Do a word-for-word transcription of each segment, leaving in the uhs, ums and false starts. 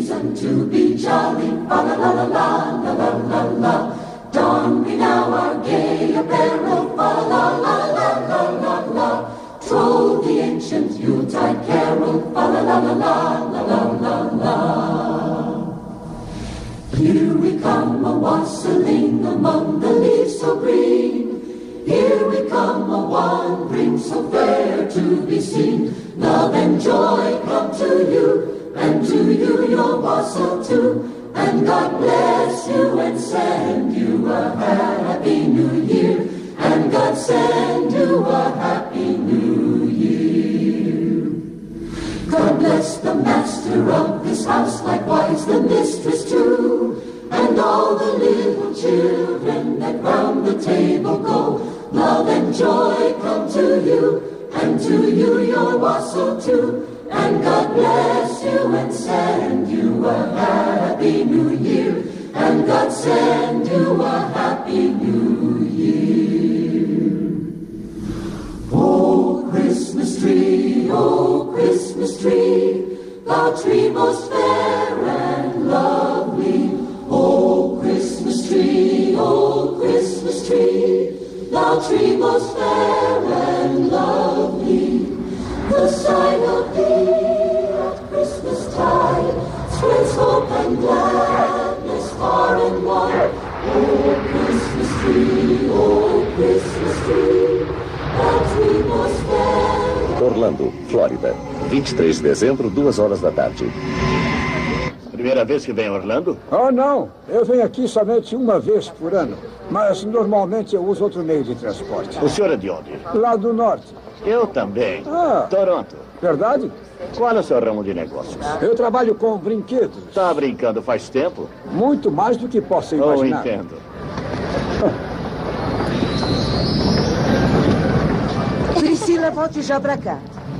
reason to be jolly. Fa la la la la la la la la. Don we now our gay apparel. Fa la la la la la la. Troll the ancient Yuletide carol. Fa la la la la la la la la. Here we come a wassailing among the leaves so green. Here we come a wandering so fair to be seen. Love and joy come to you, and to you your wassail too. And God bless you and send you a happy new year. And God send you a happy new year. God bless the master of this house, likewise the mistress too. And all the little children that round the table go. Love and joy come to you, and to you your wassail too. And God bless you and send you a happy new year. And God send you a happy new year. Oh, Christmas tree, oh, Christmas tree, thou tree most fair and lovely. Oh, Christmas tree, oh, Christmas tree, thou tree most fair and lovely. The sight of thee at Christmas tide spreads hope and gladness far and wide. Oh, Christmas tree, oh, Christmas tree, thou tree most fair. Orlando, Flórida, vinte e três de dezembro, duas horas da tarde. Primeira vez que vem a Orlando? Oh, não. Eu venho aqui somente uma vez por ano. Mas normalmente eu uso outro meio de transporte. O senhor é de onde? Lá do norte. Eu também. Ah. Toronto. Verdade? Qual é o seu ramo de negócios? Eu trabalho com brinquedos. Está brincando faz tempo? Muito mais do que posso imaginar. Oh, entendo. Priscila, volte já pra cá.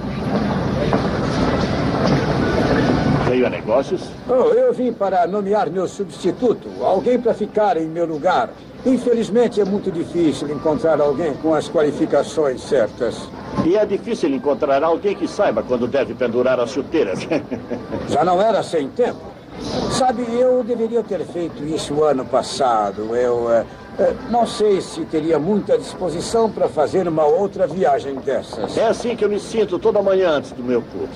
Veio a negócios? Oh, eu vim para nomear meu substituto, alguém para ficar em meu lugar. Infelizmente é muito difícil encontrar alguém com as qualificações certas. E é difícil encontrar alguém que saiba quando deve pendurar as chuteiras. Já não era sem tempo. Sabe, eu deveria ter feito isso ano passado. Eu uh, uh, não sei se teria muita disposição para fazer uma outra viagem dessas. É assim que eu me sinto toda manhã antes do meu culto.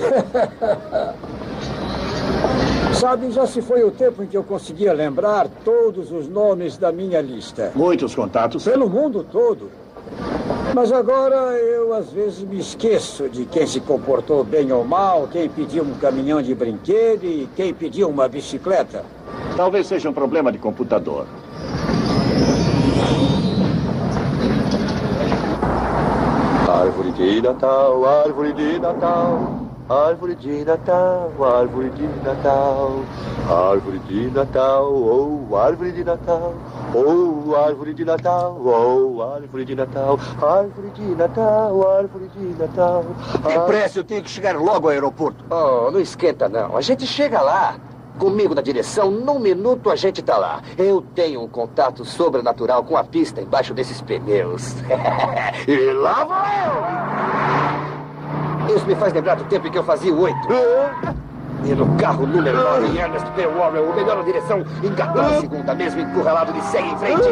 Sabe, já se foi o tempo em que eu conseguia lembrar todos os nomes da minha lista. Muitos contatos? Pelo mundo todo. Mas agora eu às vezes me esqueço de quem se comportou bem ou mal, quem pediu um caminhão de brinquedo e quem pediu uma bicicleta. Talvez seja um problema de computador. Árvore de Natal, árvore de Natal. Árvore de Natal, árvore de Natal, árvore de Natal, oh, árvore de Natal, oh, árvore de Natal, oh, árvore de Natal, árvore de Natal, árvore de Natal. Depressa, eu tenho que chegar logo ao aeroporto. Oh, não esquenta não, a gente chega lá. Comigo na direção, num minuto a gente tá lá. Eu tenho um contato sobrenatural com a pista embaixo desses pneus. E lá vou eu! Isso me faz lembrar do tempo em que eu fazia o oito. E no carro número nove, Ernest P. Warren, o melhor na direção, engatou a segunda, mesmo encurralado, ele segue em frente.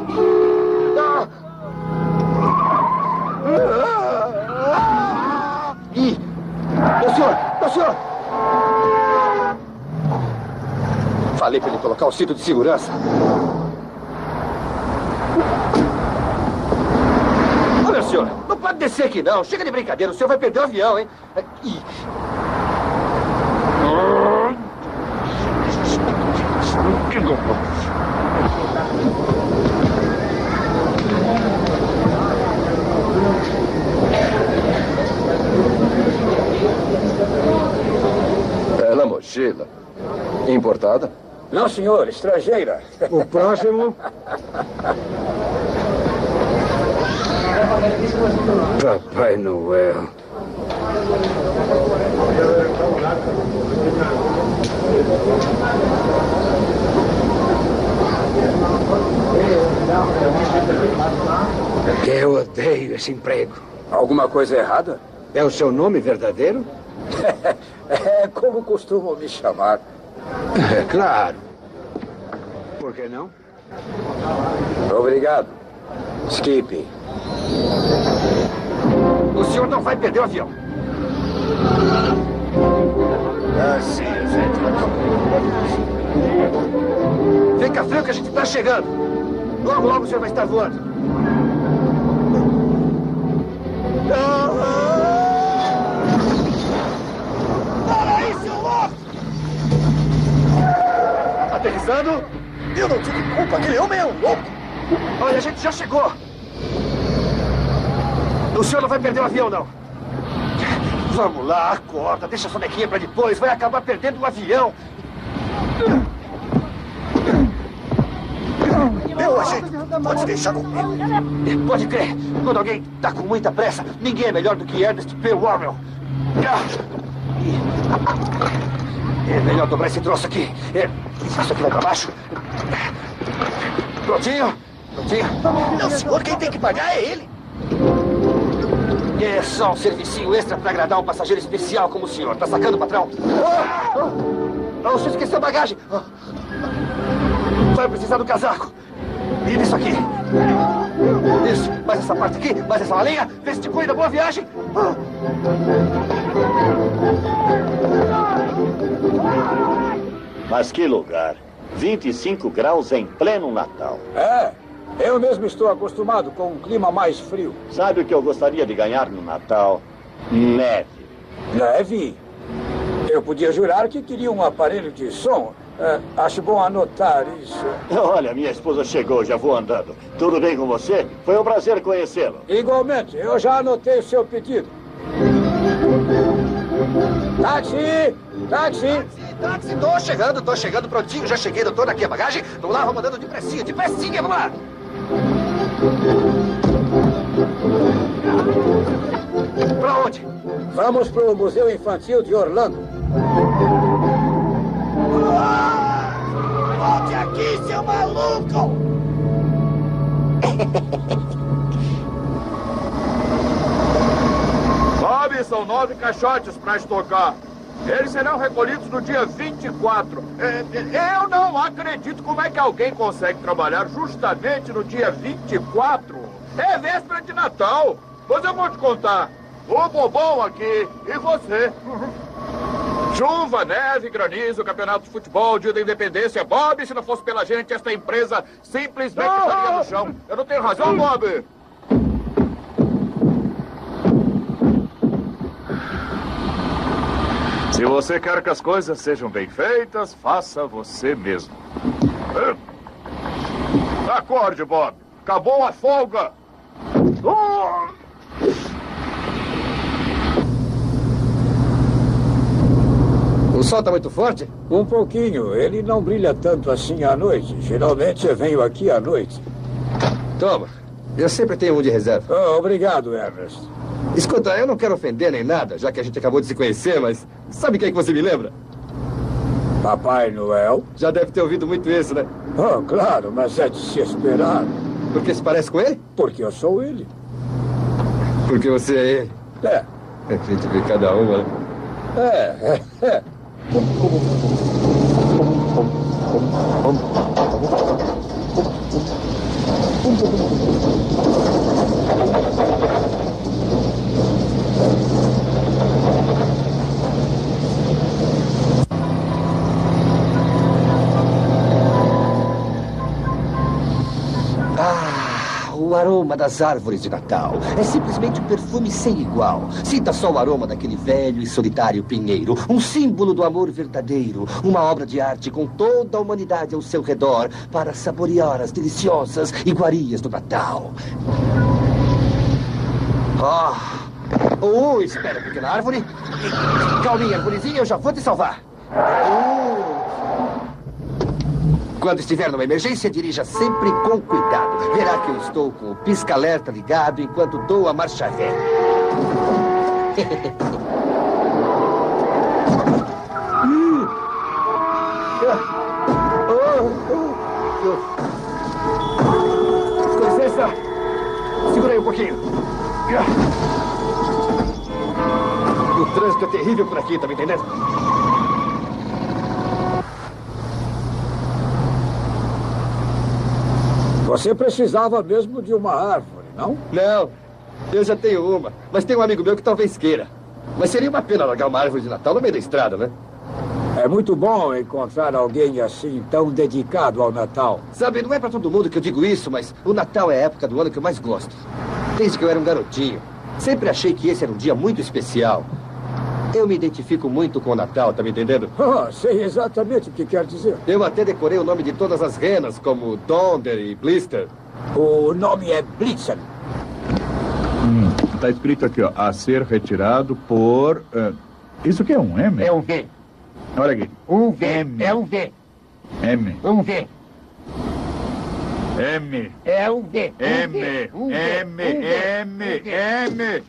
Ih! Meu senhor! Meu senhor! Falei para ele colocar o cinto de segurança. Ô, meu senhor, não pode descer aqui, não. Chega de brincadeira, o senhor vai perder o avião, hein? Ih. Bela mochila. Importada? Não, senhor, estrangeira. O próximo... Papai Noel. Eu odeio esse emprego. Alguma coisa errada? É o seu nome verdadeiro? É como costumam me chamar. É claro. Por que não? Obrigado. Skip. O senhor não vai perder o avião. Ah, sim, gente. Fica frio que a gente está chegando. Logo, logo o senhor vai estar voando. Para aí, seu louco! Aterrissando. Eu não tive culpa, aquele homem é um louco! Olha, a gente já chegou. O senhor não vai perder o avião, não. Vamos lá, acorda, deixa a sonequinha para depois. Vai acabar perdendo o avião. Meu agente, pode deixar comigo. Pode crer. Quando alguém tá com muita pressa, ninguém é melhor do que Ernest P. Worrell. É melhor dobrar esse troço aqui. É, isso aqui vai para baixo. Prontinho? Prontinho? Não, senhor, quem tem que pagar é ele. É só um servicinho extra para agradar um passageiro especial como o senhor. Tá sacando, patrão? Oh, oh, oh, você esqueceu a bagagem. Oh. Vai precisar do casaco. E disso aqui. Isso. Mais essa parte aqui. Mais essa malinha. Vê se te cuida. Boa viagem. Oh. Mas que lugar. vinte e cinco graus em pleno Natal. É. Eu mesmo estou acostumado com um clima mais frio. Sabe o que eu gostaria de ganhar no Natal? Neve. Neve? Eu podia jurar que queria um aparelho de som. É, acho bom anotar isso. Olha, minha esposa chegou, já vou andando. Tudo bem com você? Foi um prazer conhecê-lo. Igualmente, eu já anotei o seu pedido. Táxi! Táxi! Táxi, tô chegando, tô chegando prontinho. Já cheguei, doutor, aqui a bagagem. Vamos lá, vamos andando depressinha, depressinha, vamos lá. Pra onde? Vamos pro Museu Infantil de Orlando. Volte aqui, seu maluco! Bob, são nove caixotes para estocar. Eles serão recolhidos no dia vinte e quatro. É, é, eu não acredito como é que alguém consegue trabalhar justamente no dia vinte e quatro. É véspera de Natal. Mas eu vou te contar. O bobão aqui e você. Chuva, neve, granizo, campeonato de futebol, dia da independência. Bob, se não fosse pela gente, esta empresa simplesmente estaria no chão. Eu não tenho razão, Bob. Se você quer que as coisas sejam bem feitas, faça você mesmo. Acorde, Bob. Acabou a folga. O sol tá muito forte? Um pouquinho. Ele não brilha tanto assim à noite. Geralmente eu venho aqui à noite. Toma. Eu sempre tenho um de reserva. Oh, obrigado, Ernest. Escuta, eu não quero ofender nem nada, já que a gente acabou de se conhecer, mas sabe quem que você me lembra? Papai Noel? Já deve ter ouvido muito isso, né? Oh, claro, mas é de se esperar. Porque se parece com ele? Porque eu sou ele. Porque você é ele? É. A gente vê cada uma, né? É, é, é. O aroma das árvores de Natal é simplesmente um perfume sem igual. Sinta só o aroma daquele velho e solitário pinheiro. Um símbolo do amor verdadeiro. Uma obra de arte com toda a humanidade ao seu redor para saborear as deliciosas iguarias do Natal. Oh, oh espera, pequena árvore. Calminha, arvorezinha, eu já vou te salvar. Oh. Quando estiver numa emergência, dirija sempre com cuidado. Verá que eu estou com o pisca-alerta ligado enquanto dou a marcha ré. Com licença. Segura aí um pouquinho. O trânsito é terrível por aqui, tá me entendendo? Você precisava mesmo de uma árvore, não? Não, eu já tenho uma. Mas tem um amigo meu que talvez queira. Mas seria uma pena largar uma árvore de Natal no meio da estrada, né? É muito bom encontrar alguém assim, tão dedicado ao Natal. Sabe, não é pra todo mundo que eu digo isso, mas o Natal é a época do ano que eu mais gosto. Desde que eu era um garotinho. Sempre achei que esse era um dia muito especial. Eu me identifico muito com o Natal, tá me entendendo? Oh, sei exatamente o que quer dizer. Eu até decorei o nome de todas as renas, como Donder e Blister. O nome é Blitzen. Hum, tá escrito aqui, ó, a ser retirado por... Uh, isso aqui é um M? É um V. Olha aqui. Um V. M. É um V. M. Um V. M. É um V. M. Um V. M. Um V. M. M.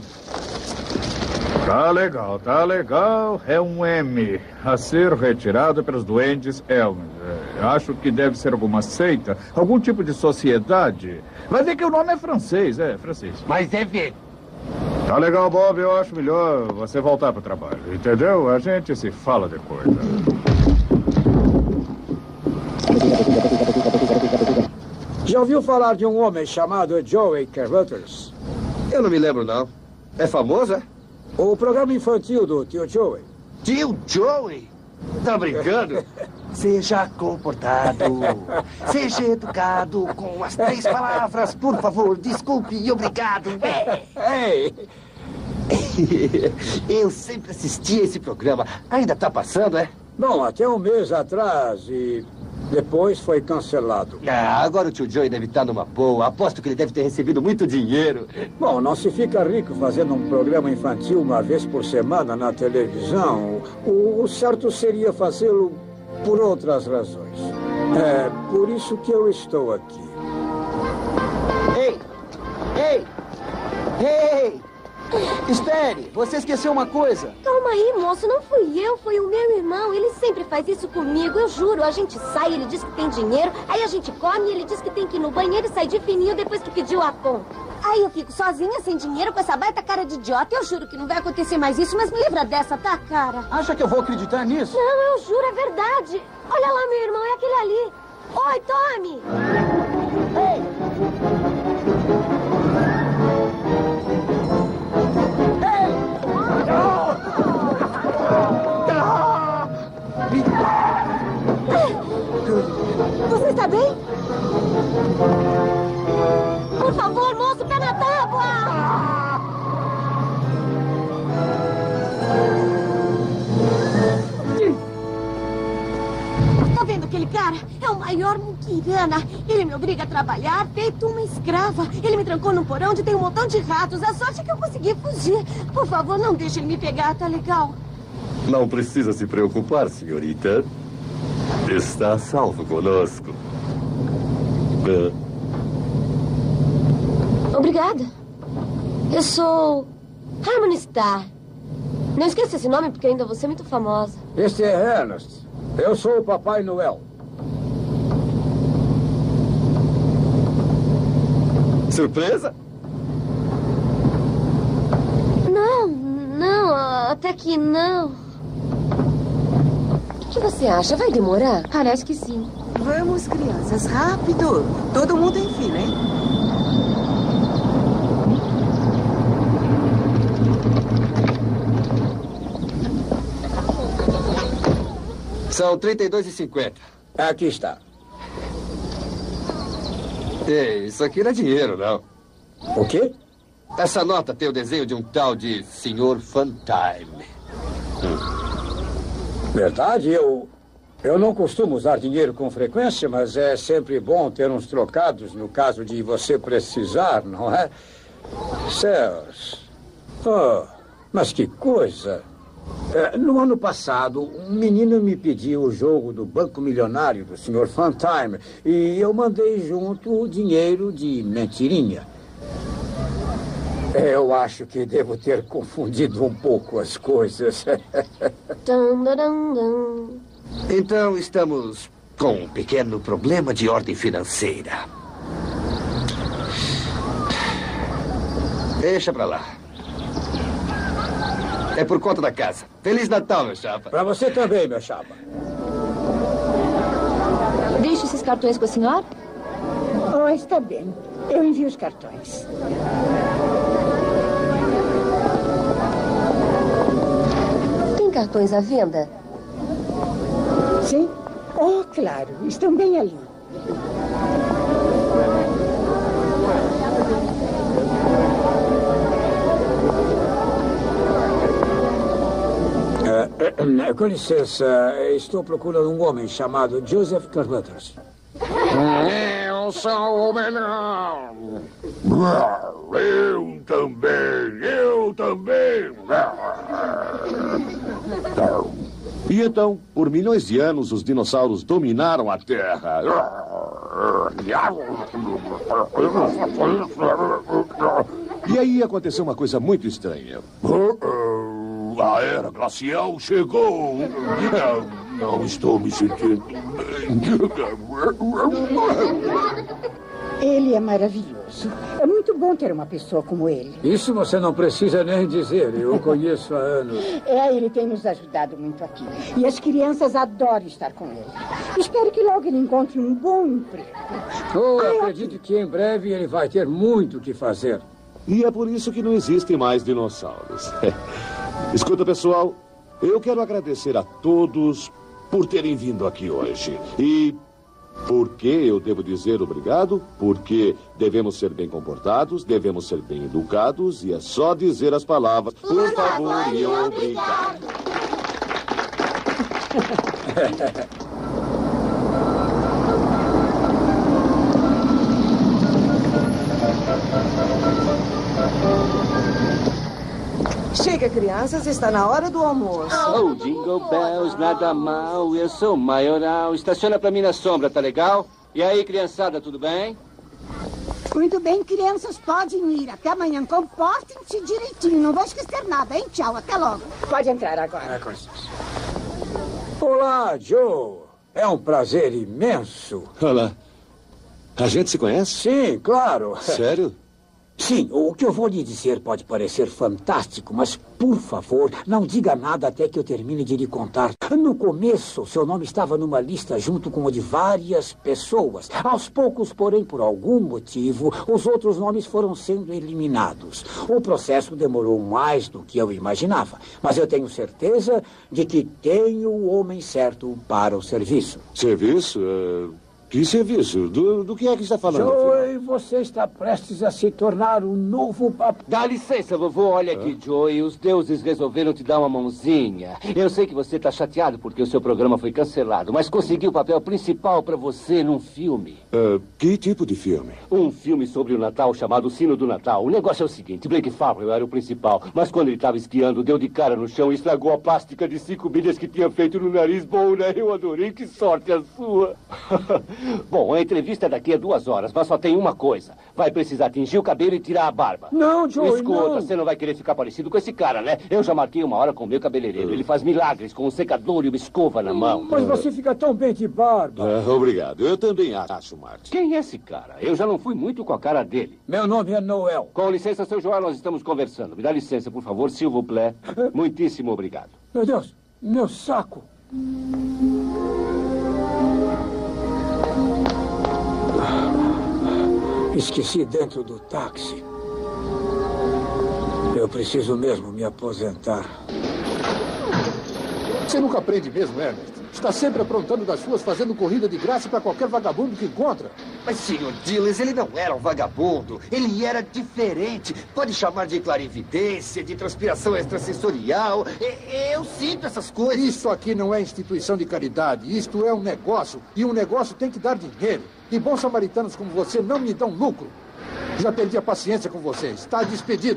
Tá legal, tá legal. É um M. A ser retirado pelos duendes Elmer. Acho que deve ser alguma seita, algum tipo de sociedade. Vai ver que o nome é francês, é francês. Mas é V. Tá legal, Bob. Eu acho melhor você voltar pro trabalho, entendeu? A gente se fala depois. Já ouviu falar de um homem chamado Joey Carruthers? Eu não me lembro, não. É famoso, é? O programa infantil do tio Joey. Tio Joey? Tá brincando? Seja comportado. Seja educado com as três palavras. Por favor, desculpe e obrigado. Ei! Eu sempre assisti a esse programa. Ainda tá passando, é? Bom, até um mês atrás e depois foi cancelado. Ah, agora o tio Joey deve estar numa boa. Aposto que ele deve ter recebido muito dinheiro. Bom, não se fica rico fazendo um programa infantil uma vez por semana na televisão. O, o certo seria fazê-lo por outras razões. É por isso que eu estou aqui. Ei! Ei! Ei! Espere! Você esqueceu uma coisa. Calma aí, moço. Não fui eu, foi o meu irmão. Ele sempre faz isso comigo, eu juro. A gente sai, ele diz que tem dinheiro. Aí a gente come, ele diz que tem que ir no banheiro e sai de fininho depois que pediu a conta. Aí eu fico sozinha, sem dinheiro, com essa baita cara de idiota. Eu juro que não vai acontecer mais isso, mas me livra dessa, tá, cara? Acha que eu vou acreditar nisso? Não, eu juro, é verdade. Olha lá, meu irmão, é aquele ali. Oi, Tommy! Ei! Você está bem? Por favor, moço, pé na tábua! Tá vendo aquele cara? É o maior muquirana. Ele me obriga a trabalhar, feito uma escrava. Ele me trancou num porão onde tem um montão de ratos. A sorte é que eu consegui fugir. Por favor, não deixe ele me pegar, tá legal? Não precisa se preocupar, senhorita. Está a salvo conosco. Uh. Obrigada. Eu sou Harmony Star. Não esqueça esse nome porque ainda vou ser muito famosa. Este é Ernest. Eu sou o Papai Noel. Surpresa? Não, não, até que não. O que você acha? Vai demorar? Parece que sim. Vamos, crianças, rápido. Todo mundo em fila, hein? São trinta e dois e cinquenta. Aqui está. Ei, isso aqui não é dinheiro, não. O quê? Essa nota tem o desenho de um tal de senhor Funtime. Verdade, eu... Eu não costumo usar dinheiro com frequência, mas é sempre bom ter uns trocados no caso de você precisar, não é? Céus. Oh, mas que coisa. É, no ano passado, um menino me pediu o jogo do Banco Milionário do senhor Funtime e eu mandei junto o dinheiro de mentirinha. Eu acho que devo ter confundido um pouco as coisas. Dun, dun, dun, dun. Então, estamos com um pequeno problema de ordem financeira. Deixa pra lá. É por conta da casa. Feliz Natal, meu chapa. Pra você também, meu chapa. Deixe esses cartões com a senhora? Ah, está bem. Eu envio os cartões. Tem cartões à venda? Sim? Oh, claro. Estão bem ali. Uh, com licença, estou procurando um homem chamado Joseph Carruthers. Eu sou o melhor. Eu também, eu também. E então, por milhões de anos, os dinossauros dominaram a Terra. E aí aconteceu uma coisa muito estranha. A era glacial chegou. Não, não estou me sentindo Ele é maravilhoso. É muito bom ter uma pessoa como ele. Isso você não precisa nem dizer. Eu o conheço há anos. É, ele tem nos ajudado muito aqui. E as crianças adoram estar com ele. Espero que logo ele encontre um bom emprego. Oh, acredito que em breve ele vai ter muito o que fazer. E é por isso que não existem mais dinossauros. Escuta, pessoal, eu quero agradecer a todos por terem vindo aqui hoje. E por que eu devo dizer obrigado? Porque devemos ser bem comportados, devemos ser bem educados, e é só dizer as palavras por favor e obrigado. Chega, crianças, está na hora do almoço. Oh, Jingle Bells, nada mal, eu sou maioral. Estaciona pra mim na sombra, tá legal? E aí, criançada, tudo bem? Muito bem, crianças, podem ir. Até amanhã, comportem-se direitinho. Não vou esquecer nada, hein? Tchau, até logo. Pode entrar agora. Olá, Joe. É um prazer imenso. Olá. A gente se conhece? Sim, claro. Sério? Sim, o que eu vou lhe dizer pode parecer fantástico, mas, por favor, não diga nada até que eu termine de lhe contar. No começo, seu nome estava numa lista junto com o de várias pessoas. Aos poucos, porém, por algum motivo, os outros nomes foram sendo eliminados. O processo demorou mais do que eu imaginava, mas eu tenho certeza de que tenho o homem certo para o serviço. Serviço? Uh... Que serviço? Do, do que é que está falando? Joey, você está prestes a se tornar um novo papai. Dá licença, vovô. Olha aqui, Joey. Os deuses resolveram te dar uma mãozinha. Eu sei que você está chateado porque o seu programa foi cancelado, mas consegui o papel principal para você num filme. Uh, que tipo de filme? Um filme sobre o Natal chamado Sino do Natal. O negócio é o seguinte. Blake Farrell era o principal, mas quando ele estava esquiando, deu de cara no chão e estragou a plástica de cinco milhas que tinha feito no nariz. Bom, né? Eu adorei. Que sorte a sua. Bom, a entrevista é daqui a duas horas, mas só tem uma coisa. Vai precisar tingir o cabelo e tirar a barba. Não, Joey, Escuta, não. Você não vai querer ficar parecido com esse cara, né? Eu já marquei uma hora com o meu cabeleireiro. Ele faz milagres com um secador e uma escova na mão. Mas você fica tão bem de barba. Uh, obrigado. Eu também acho, Marty. Quem é esse cara? Eu já não fui muito com a cara dele. Meu nome é Noel. Com licença, seu Joel, nós estamos conversando. Me dá licença, por favor, s'il vous plaît. Muitíssimo obrigado. Meu Deus, meu saco. Esqueci dentro do táxi. Eu preciso mesmo me aposentar. Você nunca aprende mesmo, Ernest. Está sempre aprontando das ruas, fazendo corrida de graça para qualquer vagabundo que encontra. Mas, senhor Dillis, ele não era um vagabundo. Ele era diferente. Pode chamar de clarividência, de transpiração extrasensorial. Eu sinto essas coisas. Isto aqui não é instituição de caridade. Isto é um negócio. E um negócio tem que dar dinheiro. E bons samaritanos como você não me dão lucro. Já perdi a paciência com você. Está despedido.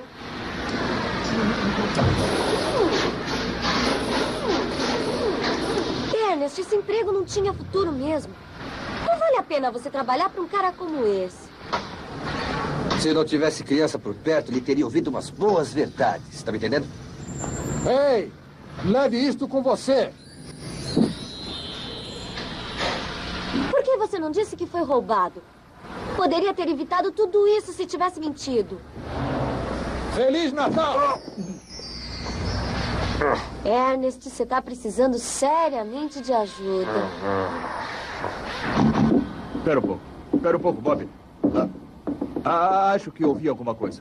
Ernest, esse emprego não tinha futuro mesmo. Não vale a pena você trabalhar para um cara como esse. Se não tivesse criança por perto, ele teria ouvido umas boas verdades. Está me entendendo? Ei, leve isto com você. Por que você não disse que foi roubado? Poderia ter evitado tudo isso se tivesse mentido. Feliz Natal! Ernest, você está precisando seriamente de ajuda. Espera um pouco. Espera um pouco, Bob. Ah, ah, acho que ouvi alguma coisa.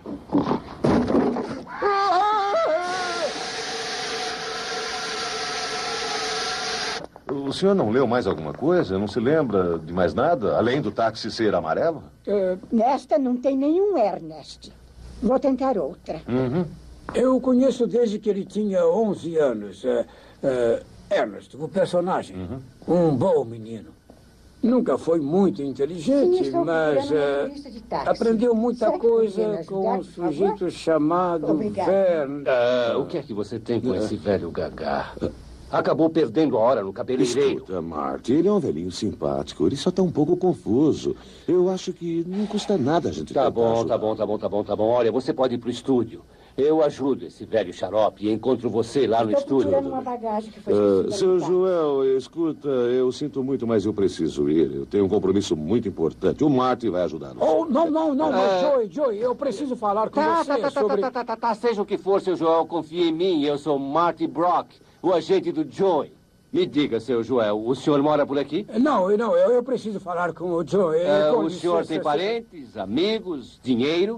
O senhor não leu mais alguma coisa? Não se lembra de mais nada, além do táxi ser amarelo? Uh, nesta não tem nenhum Ernest. Vou tentar outra. Uhum. Eu o conheço desde que ele tinha onze anos. Uh, uh, Ernest, o personagem. Uhum. Um bom menino. Nunca foi muito inteligente, Sim, mas uh, aprendeu muita Será coisa com um sujeito chamado Obrigada. Vern. Ah, o que é que você tem com esse velho gagá? Acabou perdendo a hora no cabeleireiro. Escuta, Marty, ele é um velhinho simpático. Ele só tá um pouco confuso. Eu acho que não custa nada a gente Tá tentar bom, ajudar. tá bom, tá bom, tá bom, tá bom. Olha, você pode ir pro estúdio. Eu ajudo esse velho xarope e encontro você lá no Estou estúdio. tirando uma bagagem que foi Ah, esquecida seu no carro. Joel, escuta, eu sinto muito, mas eu preciso ir. Eu tenho um compromisso muito importante. O Marty vai ajudar-nos. Oh, não, não, não, mas É. Joey, Joey, eu preciso falar com Tá, você tá, tá, tá, sobre... tá, tá, tá, tá, seja o que for, seu Joel, confie em mim. Eu sou Marty Brock, o agente do Joey. Me diga, seu Joel, o senhor mora por aqui? Não, não, eu, eu preciso falar com o Joey. É, com o senhor licença, tem parentes, amigos, dinheiro?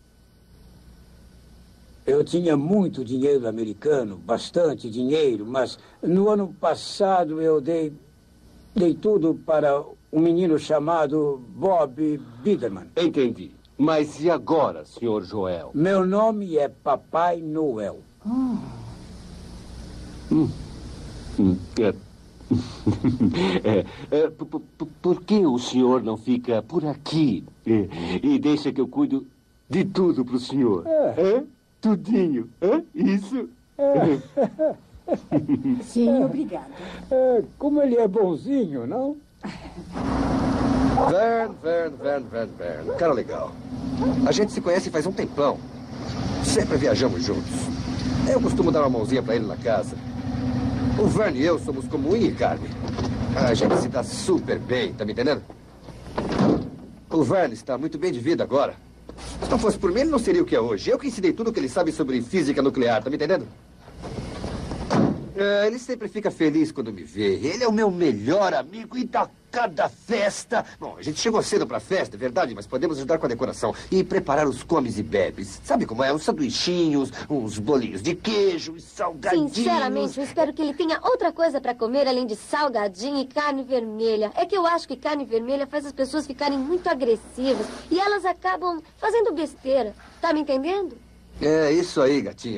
Eu tinha muito dinheiro americano, bastante dinheiro, mas no ano passado eu dei, dei tudo para um menino chamado Bob Biderman. Entendi. Mas e agora, senhor Joel? Meu nome é Papai Noel. Hum. Hum, é. É, é, p- p- por que o senhor não fica por aqui é, e deixa que eu cuido de tudo pro senhor? É. É? Tudinho. É? Isso? É. Sim, obrigada. É, como ele é bonzinho, não? Vern, Vern, Vern, Vern, Vern. Cara legal. A gente se conhece faz um tempão. Sempre viajamos juntos. Eu costumo dar uma mãozinha pra ele na casa. O Vern e eu somos como unha e carne. A gente se dá super bem, tá me entendendo? O Vern está muito bem de vida agora. Se não fosse por mim, ele não seria o que é hoje. Eu que ensinei tudo o que ele sabe sobre física nuclear, tá me entendendo? É, ele sempre fica feliz quando me vê. Ele é o meu melhor amigo e dá cada festa. Bom, a gente chegou cedo pra festa, é verdade, mas podemos ajudar com a decoração e preparar os comes e bebes. Sabe como é? Uns sanduichinhos, uns bolinhos de queijo, uns salgadinhos. Sinceramente, eu espero que ele tenha outra coisa para comer além de salgadinho e carne vermelha. É que eu acho que carne vermelha faz as pessoas ficarem muito agressivas e elas acabam fazendo besteira. Tá me entendendo? É isso aí, gatinha.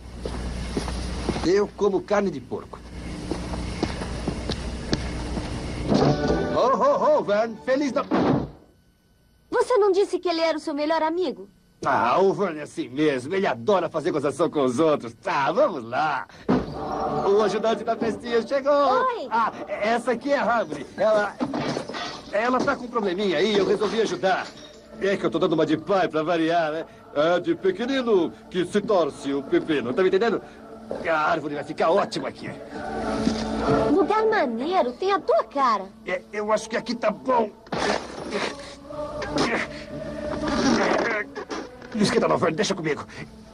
Eu como carne de porco. Oh, oh, oh, Vern, feliz da... Você não disse que ele era o seu melhor amigo? Ah, o Vern é assim mesmo. Ele adora fazer gozação com os outros. Tá, vamos lá. O ajudante da festinha chegou. Oi. Ah, essa aqui é a Harmony. Ela... Ela tá com um probleminha aí, eu resolvi ajudar. É que eu tô dando uma de pai pra variar, né? É de pequenino que se torce o pepino, tá me entendendo? A árvore vai ficar ótima aqui. Lugar maneiro, tem a tua cara. É, eu acho que aqui tá bom. Não esquenta não, Vern, deixa comigo.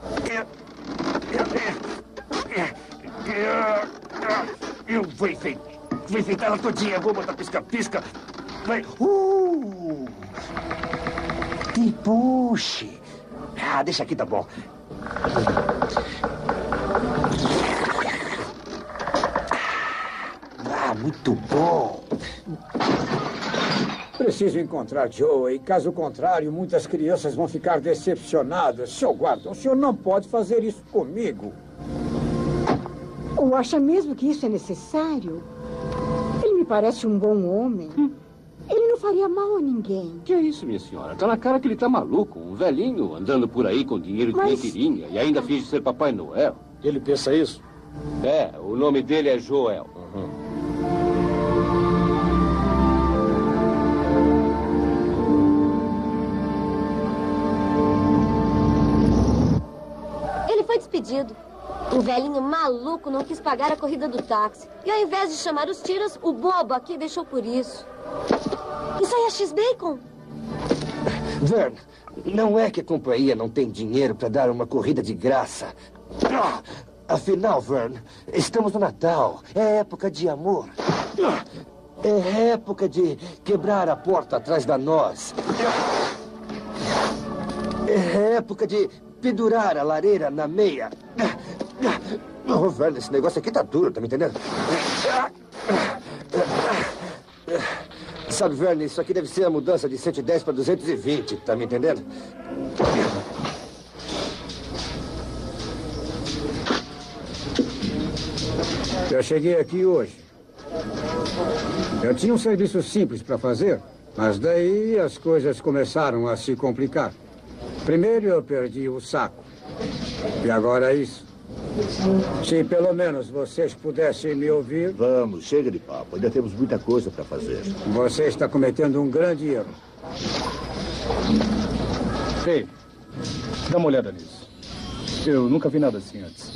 Eu vou enfeitar, vou enfeitar ela todinha, vou botar pisca-pisca. Vai. Uh! E puxe. Ah, deixa aqui, tá bom. Ah, muito bom. Preciso encontrar Joey. Caso contrário, muitas crianças vão ficar decepcionadas. Senhor guarda, o senhor não pode fazer isso comigo. Ou acha mesmo que isso é necessário? Ele me parece um bom homem. Ele não faria mal a ninguém. Que é isso, minha senhora? Tá na cara que ele tá maluco. Um velhinho andando por aí com dinheiro de Mas- mentirinha e ainda finge ser Papai Noel. Ele pensa isso? É, o nome dele é Joel. Ele foi despedido. O velhinho maluco não quis pagar a corrida do táxi. E ao invés de chamar os tiras, o bobo aqui deixou por isso. Isso aí é X-Bacon? Vern, não é que a companhia não tem dinheiro para dar uma corrida de graça. Ah, afinal, Vern, estamos no Natal. É época de amor. Ah, É época de quebrar a porta atrás da nós. É época de pendurar a lareira na meia. Oh, velho, esse negócio aqui tá duro, tá me entendendo? Sabe, Verne, isso aqui deve ser a mudança de cento e dez para duzentos e vinte, tá me entendendo? Eu cheguei aqui hoje. Eu tinha um serviço simples para fazer, mas daí as coisas começaram a se complicar. Primeiro eu perdi o saco. E agora é isso. Se pelo menos vocês pudessem me ouvir... Vamos, chega de papo. Ainda temos muita coisa para fazer. Você está cometendo um grande erro. Ei, dá uma olhada nisso. Eu nunca vi nada assim antes.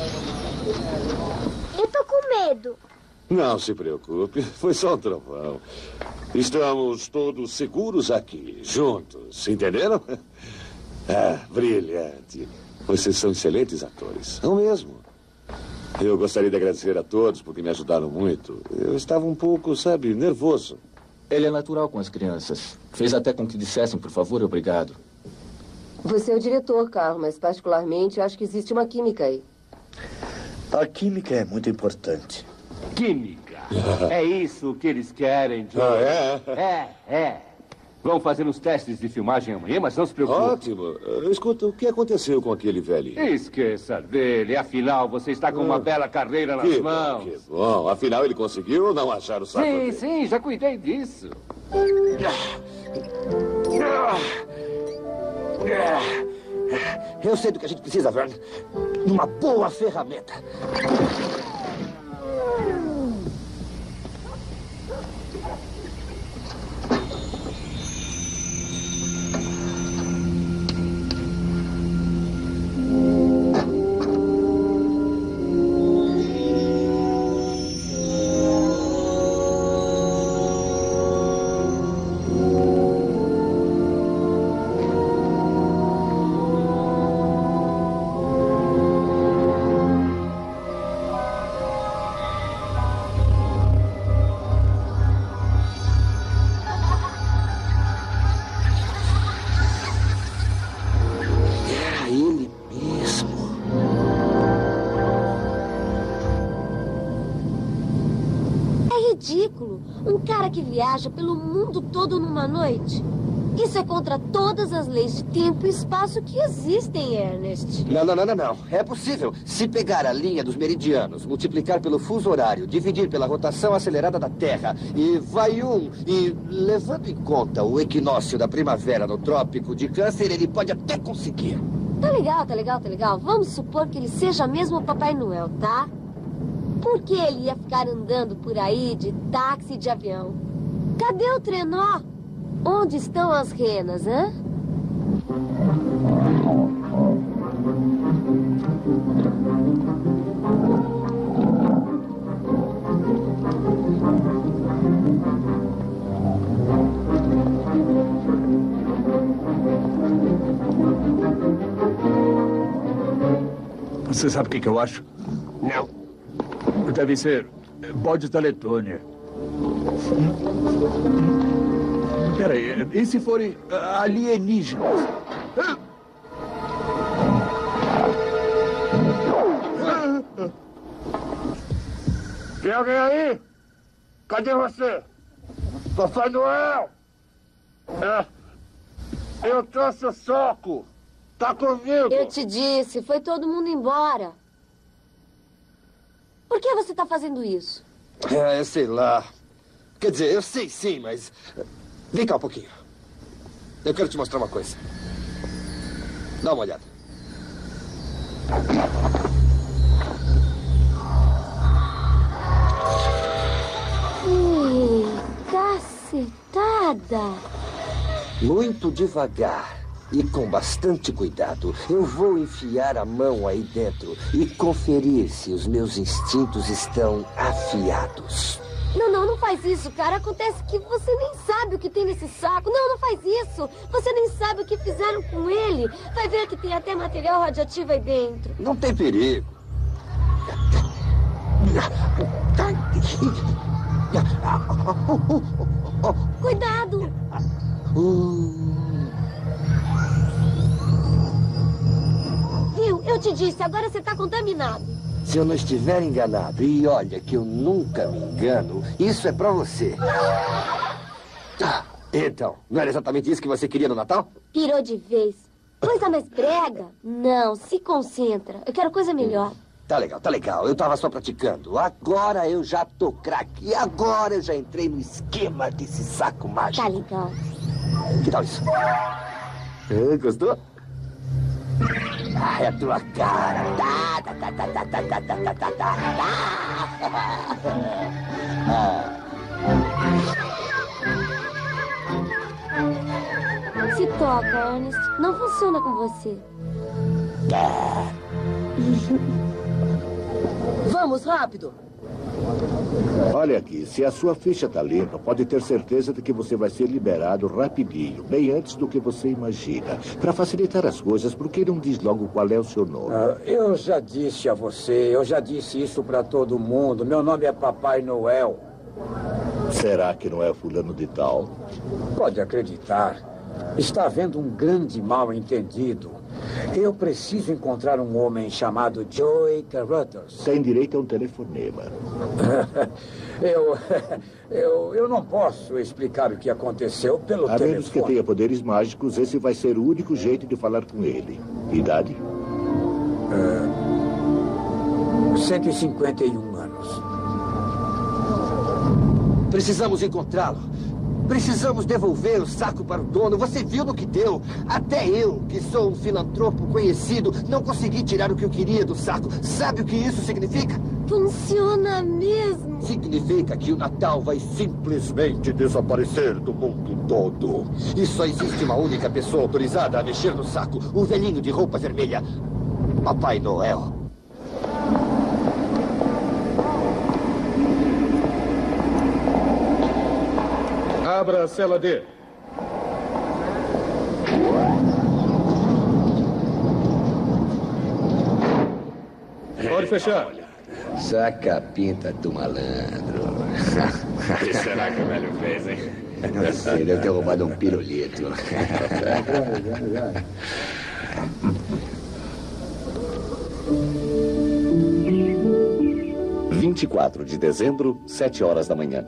Eu tô com medo. Não se preocupe, foi só um trovão. Estamos todos seguros aqui, juntos, entenderam? Ah, brilhante. Vocês são excelentes atores, são mesmo. Eu gostaria de agradecer a todos porque me ajudaram muito. Eu estava um pouco, sabe, nervoso. Ele é natural com as crianças. Fez até com que dissessem por favor e obrigado. Você é o diretor, Carl, mas particularmente acho que existe uma química aí. A química é muito importante. Química. É isso que eles querem, Joe. Ah, é? É, é. Vão fazer uns testes de filmagem amanhã, mas não se preocupe. Ótimo. Uh, escuta, o que aconteceu com aquele velhinho? Esqueça dele. Afinal, você está com uma bela carreira nas que mãos. Bom, que bom. Afinal, ele conseguiu ou não achar o saco Sim, dele? sim, já cuidei disso. Eu sei do que a gente precisa, Verne. De uma boa ferramenta. Que viaja pelo mundo todo numa noite. Isso é contra todas as leis de tempo e espaço que existem, Ernest. Não, não, não, não, não. É possível. Se pegar a linha dos meridianos, multiplicar pelo fuso horário, dividir pela rotação acelerada da Terra, e vai um, e levando em conta o equinócio da primavera no trópico de Câncer, ele pode até conseguir. Tá legal, tá legal, tá legal. Vamos supor que ele seja mesmo o Papai Noel, tá? Por que ele ia ficar andando por aí de táxi e de avião? Cadê o trenó? Onde estão as renas, hã? Você sabe o que, que eu acho? Não. Deve ser bodes da Letônia. Peraí, e se forem alienígenas? Tem alguém aí? Cadê você? Papai Noel! É, eu trouxe o soco. Tá comigo. Eu te disse, foi todo mundo embora. Por que você está fazendo isso? É, eu sei lá. Quer dizer, eu sei sim, mas... Vem cá um pouquinho. Eu quero te mostrar uma coisa. Dá uma olhada. Ih, cacetada. Muito devagar e com bastante cuidado, eu vou enfiar a mão aí dentro e conferir se os meus instintos estão afiados. Não, não, não faz isso, cara. Acontece que você nem sabe o que tem nesse saco. Não, não faz isso. Você nem sabe o que fizeram com ele. Vai ver que tem até material radioativo aí dentro. Não tem perigo. Cuidado! Viu? Eu te disse, agora você está contaminado. Se eu não estiver enganado, e olha que eu nunca me engano, isso é pra você. Ah, então, não era exatamente isso que você queria no Natal? Pirou de vez. Coisa mais brega? Não, se concentra. Eu quero coisa melhor. Tá legal, tá legal. Eu tava só praticando. Agora eu já tô craque. E agora eu já entrei no esquema desse saco mágico. Tá legal. Que tal isso? Ah, gostou? Ah, é a tua cara. Tá, tá, tá, tá, tá, tá, tá, tá, tá, tá, tá. Ah. Se toca, Ernest. Não funciona com você. Ah. Vamos, rápido. Olha aqui, se a sua ficha tá limpa, pode ter certeza de que você vai ser liberado rapidinho, bem antes do que você imagina. Para facilitar as coisas, por que não diz logo qual é o seu nome? Ah, eu já disse a você, eu já disse isso para todo mundo. Meu nome é Papai Noel. Será que não é fulano de tal? Pode acreditar. Está havendo um grande mal-entendido. Eu preciso encontrar um homem chamado Joey Carruthers. Tem direito a um telefonema. eu, eu, eu não posso explicar o que aconteceu pelo a telefone. A menos que tenha poderes mágicos, esse vai ser o único jeito de falar com ele. Idade? Uh, cento e cinquenta e um anos. Precisamos encontrá-lo. Precisamos devolver o saco para o dono. Você viu no que deu? Até eu, que sou um filantropo conhecido, não consegui tirar o que eu queria do saco. Sabe o que isso significa? Funciona mesmo. Significa que o Natal vai simplesmente desaparecer do mundo todo. E só existe uma única pessoa autorizada a mexer no saco. O velhinho de roupa vermelha. Papai Noel. Abra a cela D. Pode fechar. Saca a pinta do malandro. O que será que o velho fez, hein? Não sei, deve ter roubado um pirulito. vinte e quatro de dezembro, sete horas da manhã.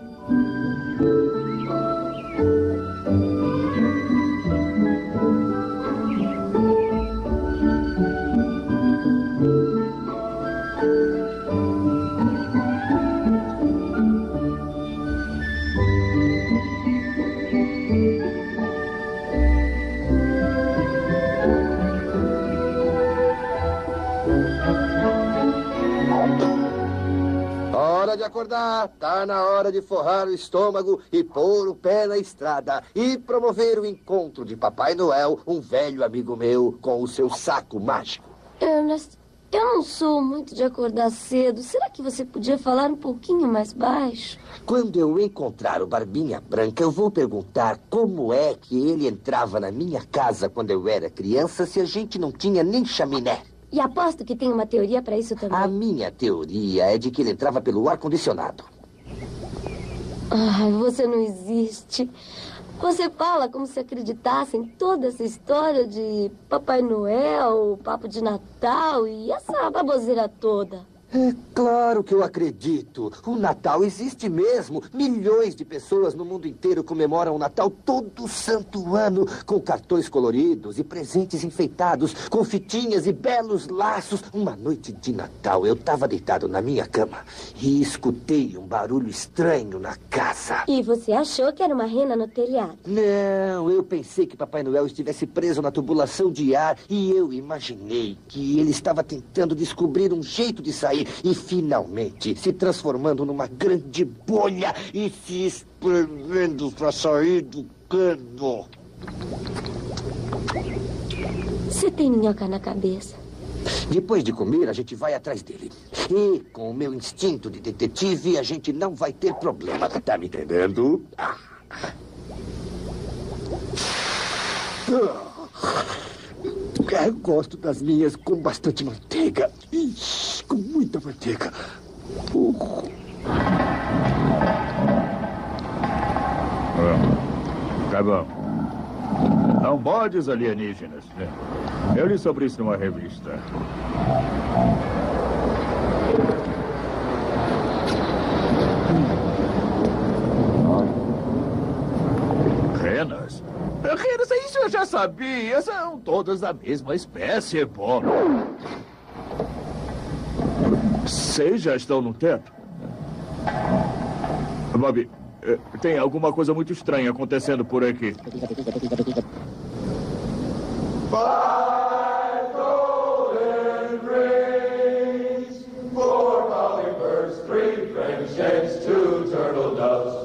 Hora de acordar, tá na hora de forrar o estômago e pôr o pé na estrada e promover o encontro de Papai Noel, um velho amigo meu, com o seu saco mágico. Ernest, eu não sou muito de acordar cedo. Será que você podia falar um pouquinho mais baixo? Quando eu encontrar o Barbinha Branca, eu vou perguntar como é que ele entrava na minha casa quando eu era criança se a gente não tinha nem chaminé. E aposto que tem uma teoria para isso também. A minha teoria é de que ele entrava pelo ar-condicionado. Ai, você não existe. Você fala como se acreditasse em toda essa história de Papai Noel, Papo de Natal e essa baboseira toda. É claro que eu acredito. O Natal existe mesmo. Milhões de pessoas no mundo inteiro comemoram o Natal todo santo ano, com cartões coloridos e presentes enfeitados, com fitinhas e belos laços. Uma noite de Natal, eu estava deitado na minha cama e escutei um barulho estranho na casa. E você achou que era uma rena no telhado? Não, eu pensei que Papai Noel estivesse preso na tubulação de ar e eu imaginei que ele estava tentando descobrir um jeito de sair. E, finalmente, se transformando numa grande bolha e se espremendo para sair do cano. Você tem minhoca na cabeça? Depois de comer, a gente vai atrás dele. E, com o meu instinto de detetive, a gente não vai ter problema. Tá me entendendo? Ah. Eu gosto das minhas com bastante manteiga. Ixi, com muita manteiga. Uh. Tá bom. São bodes alienígenas. Eu li sobre isso numa revista. Renas? Renas, isso eu já sabia. São todas da mesma espécie, Bob. Vocês já estão no teto? Bob, tem alguma coisa muito estranha acontecendo por aqui. Five golden rings, four hummingbirds, three French hens, two turtle doves,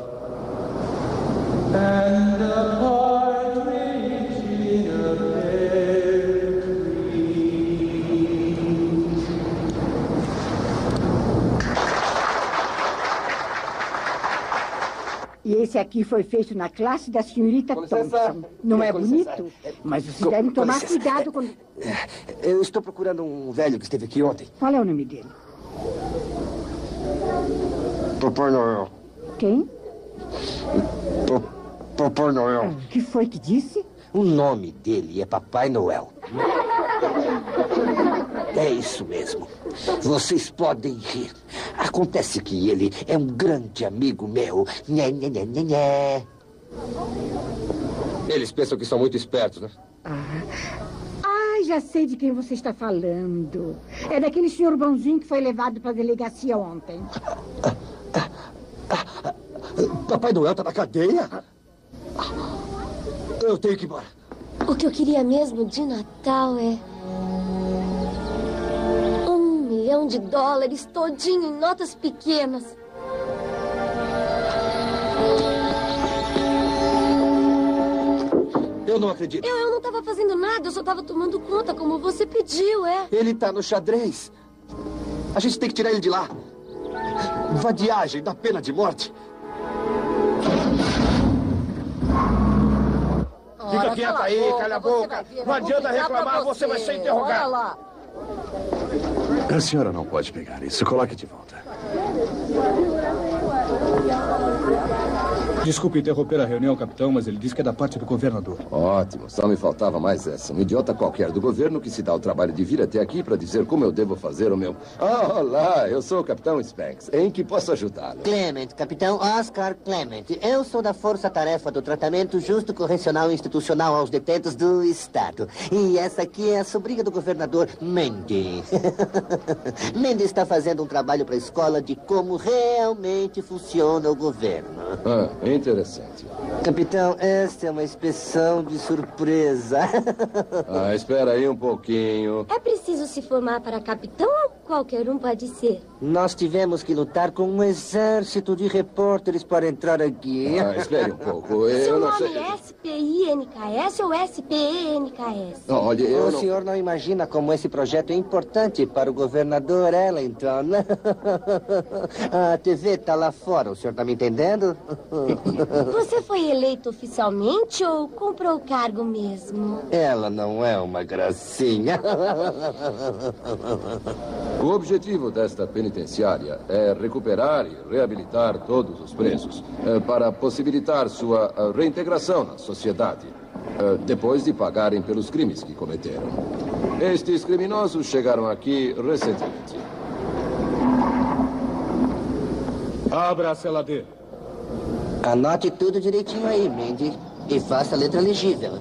and a partridge in a pear tree. E esse aqui foi feito na classe da senhorita Thompson. Não é bonito? Mas vocês Com- devem com tomar licença. cuidado quando... Eu estou procurando um velho que esteve aqui ontem. Qual é o nome dele? Papai Noel. Quem? Papai Noel. O que foi que disse? O nome dele é Papai Noel. É isso mesmo. Vocês podem rir. Acontece que ele é um grande amigo meu. Nhé, nhé, nhé, nhé, nhé. Eles pensam que são muito espertos, né? Ah, já sei de quem você está falando. É daquele senhor bonzinho que foi levado para a delegacia ontem. Papai Noel está na cadeia? Eu tenho que ir embora. O que eu queria mesmo de Natal é... Um milhão de dólares todinho em notas pequenas. Eu não acredito. Eu, eu não estava fazendo nada, eu só estava tomando conta, como você pediu, é. Ele está no xadrez. A gente tem que tirar ele de lá. Vadiagem da pena de morte. Fica quieta aí, calha a boca. Não adianta reclamar, você vai ser interrogado. Olha lá. A senhora não pode pegar isso. Coloque de volta. Desculpe interromper a reunião, capitão, mas ele disse que é da parte do governador. Ótimo, só me faltava mais essa. Um idiota qualquer do governo que se dá o trabalho de vir até aqui para dizer como eu devo fazer o meu... Ah, olá, eu sou o capitão Spanks. Em que posso ajudá-lo? Clement, capitão Oscar Clement. Eu sou da Força-Tarefa do Tratamento Justo Correcional Institucional aos Detentos do Estado. E essa aqui é a sobrinha do governador Mandy. Mandy está fazendo um trabalho para a escola de como realmente funciona o governo. Ah, interessante. Capitão, esta é uma inspeção de surpresa. Ah, espera aí um pouquinho. É preciso se formar para capitão ou qualquer um pode ser? Nós tivemos que lutar com um exército de repórteres para entrar aqui. Ah, espere um pouco. Seu Eu não nome sei... é S P I N K S ou S P E N K S? Não, olha, eu o não... senhor não imagina como esse projeto é importante para o governador Ellington. A T V está lá fora, o senhor está me entendendo? Você foi eleito oficialmente ou comprou o cargo mesmo? Ela não é uma gracinha. O objetivo desta penitenciária é recuperar e reabilitar todos os presos eh, para possibilitar sua eh, reintegração na sociedade, eh, depois de pagarem pelos crimes que cometeram. Estes criminosos chegaram aqui recentemente. Abra a celadeira. Anote tudo direitinho aí, Mandy. E faça a letra legível.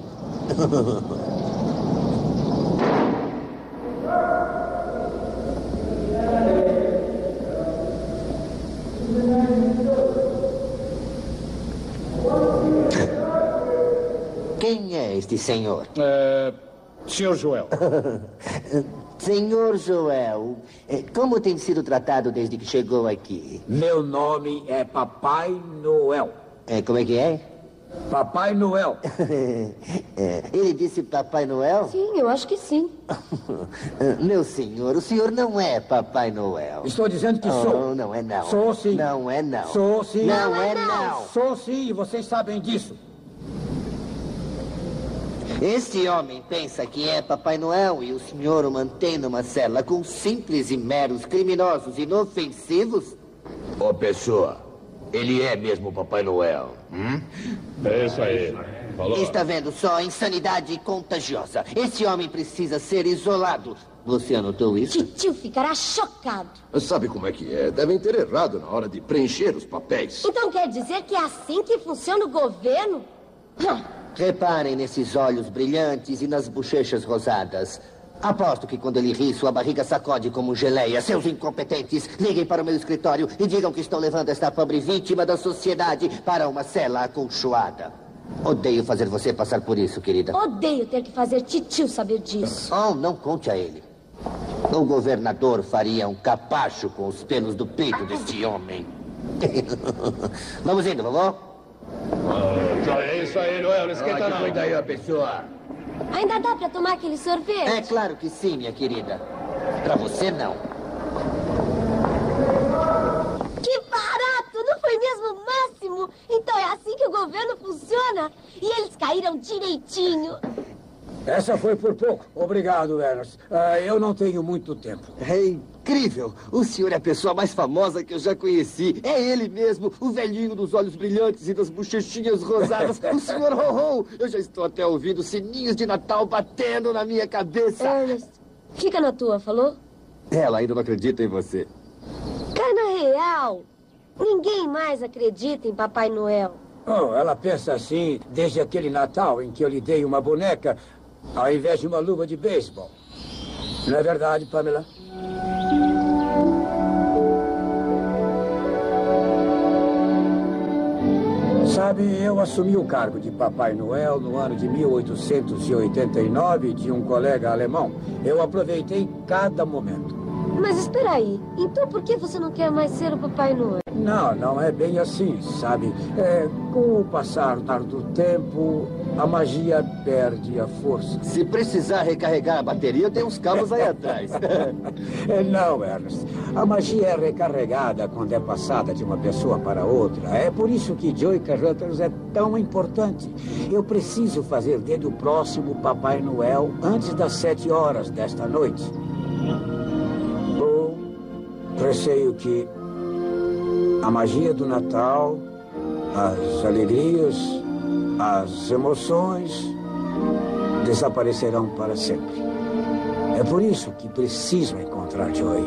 Quem é este senhor? É... Senhor Joel. Senhor Joel, eh, como tem sido tratado desde que chegou aqui? Meu nome é Papai Noel. É, como é que é? Papai Noel. É, ele disse Papai Noel? Sim, eu acho que sim. Meu senhor, o senhor não é Papai Noel. Estou dizendo que oh, sou. Não é não. Sou sim. Não é não. Sou sim. Não, não é não. Sou sim, e vocês sabem disso. Este homem pensa que é Papai Noel e o senhor o mantém numa cela com simples e meros criminosos inofensivos? Ô, pessoa, ele é mesmo o Papai Noel. Hum? É isso aí. Falou. Está vendo só? Insanidade contagiosa. Esse homem precisa ser isolado. Você anotou isso? Titio ficará chocado. Sabe como é que é? Devem ter errado na hora de preencher os papéis. Então quer dizer que é assim que funciona o governo? Não. Reparem nesses olhos brilhantes e nas bochechas rosadas. Aposto que quando ele ri, sua barriga sacode como geleia. Seus incompetentes, liguem para o meu escritório e digam que estão levando esta pobre vítima da sociedade para uma cela acolchoada. Odeio fazer você passar por isso, querida. Odeio ter que fazer titio saber disso. Oh, não conte a ele. O governador faria um capacho com os pelos do peito deste homem. Vamos indo, vovó? Oh, é isso aí, Noel. Não esquenta ah, não. Cuida aí, pessoa. Ainda dá pra tomar aquele sorvete? É claro que sim, minha querida. Pra você, não. Que barato! Não foi mesmo o máximo? Então é assim que o governo funciona? E eles caíram direitinho. Essa foi por pouco. Obrigado, Ernest. Uh, eu não tenho muito tempo. É incrível. O senhor é a pessoa mais famosa que eu já conheci. É ele mesmo, o velhinho dos olhos brilhantes e das bochechinhas rosadas. O senhor Ho-Ho. Eu já estou até ouvindo sininhos de Natal batendo na minha cabeça. Ernest, fica na tua, falou? Ela ainda não acredita em você. Cá na real, ninguém mais acredita em Papai Noel. Oh, ela pensa assim desde aquele Natal em que eu lhe dei uma boneca ao invés de uma luva de beisebol. Não é verdade, Pamela? Sabe, eu assumi o cargo de Papai Noel no ano de mil oitocentos e oitenta e nove de um colega alemão. Eu aproveitei cada momento. Mas espera aí, então por que você não quer mais ser o Papai Noel? Não, não é bem assim, sabe? É, com o passar do tempo, a magia perde a força. Se precisar recarregar a bateria, tem uns cabos aí atrás. É, não, Ernest. A magia é recarregada quando é passada de uma pessoa para outra. É por isso que Joey Carruthers é tão importante. Eu preciso fazer dele o próximo Papai Noel antes das sete horas desta noite. Receio que a magia do Natal, as alegrias, as emoções desaparecerão para sempre. É por isso que preciso encontrar Joey.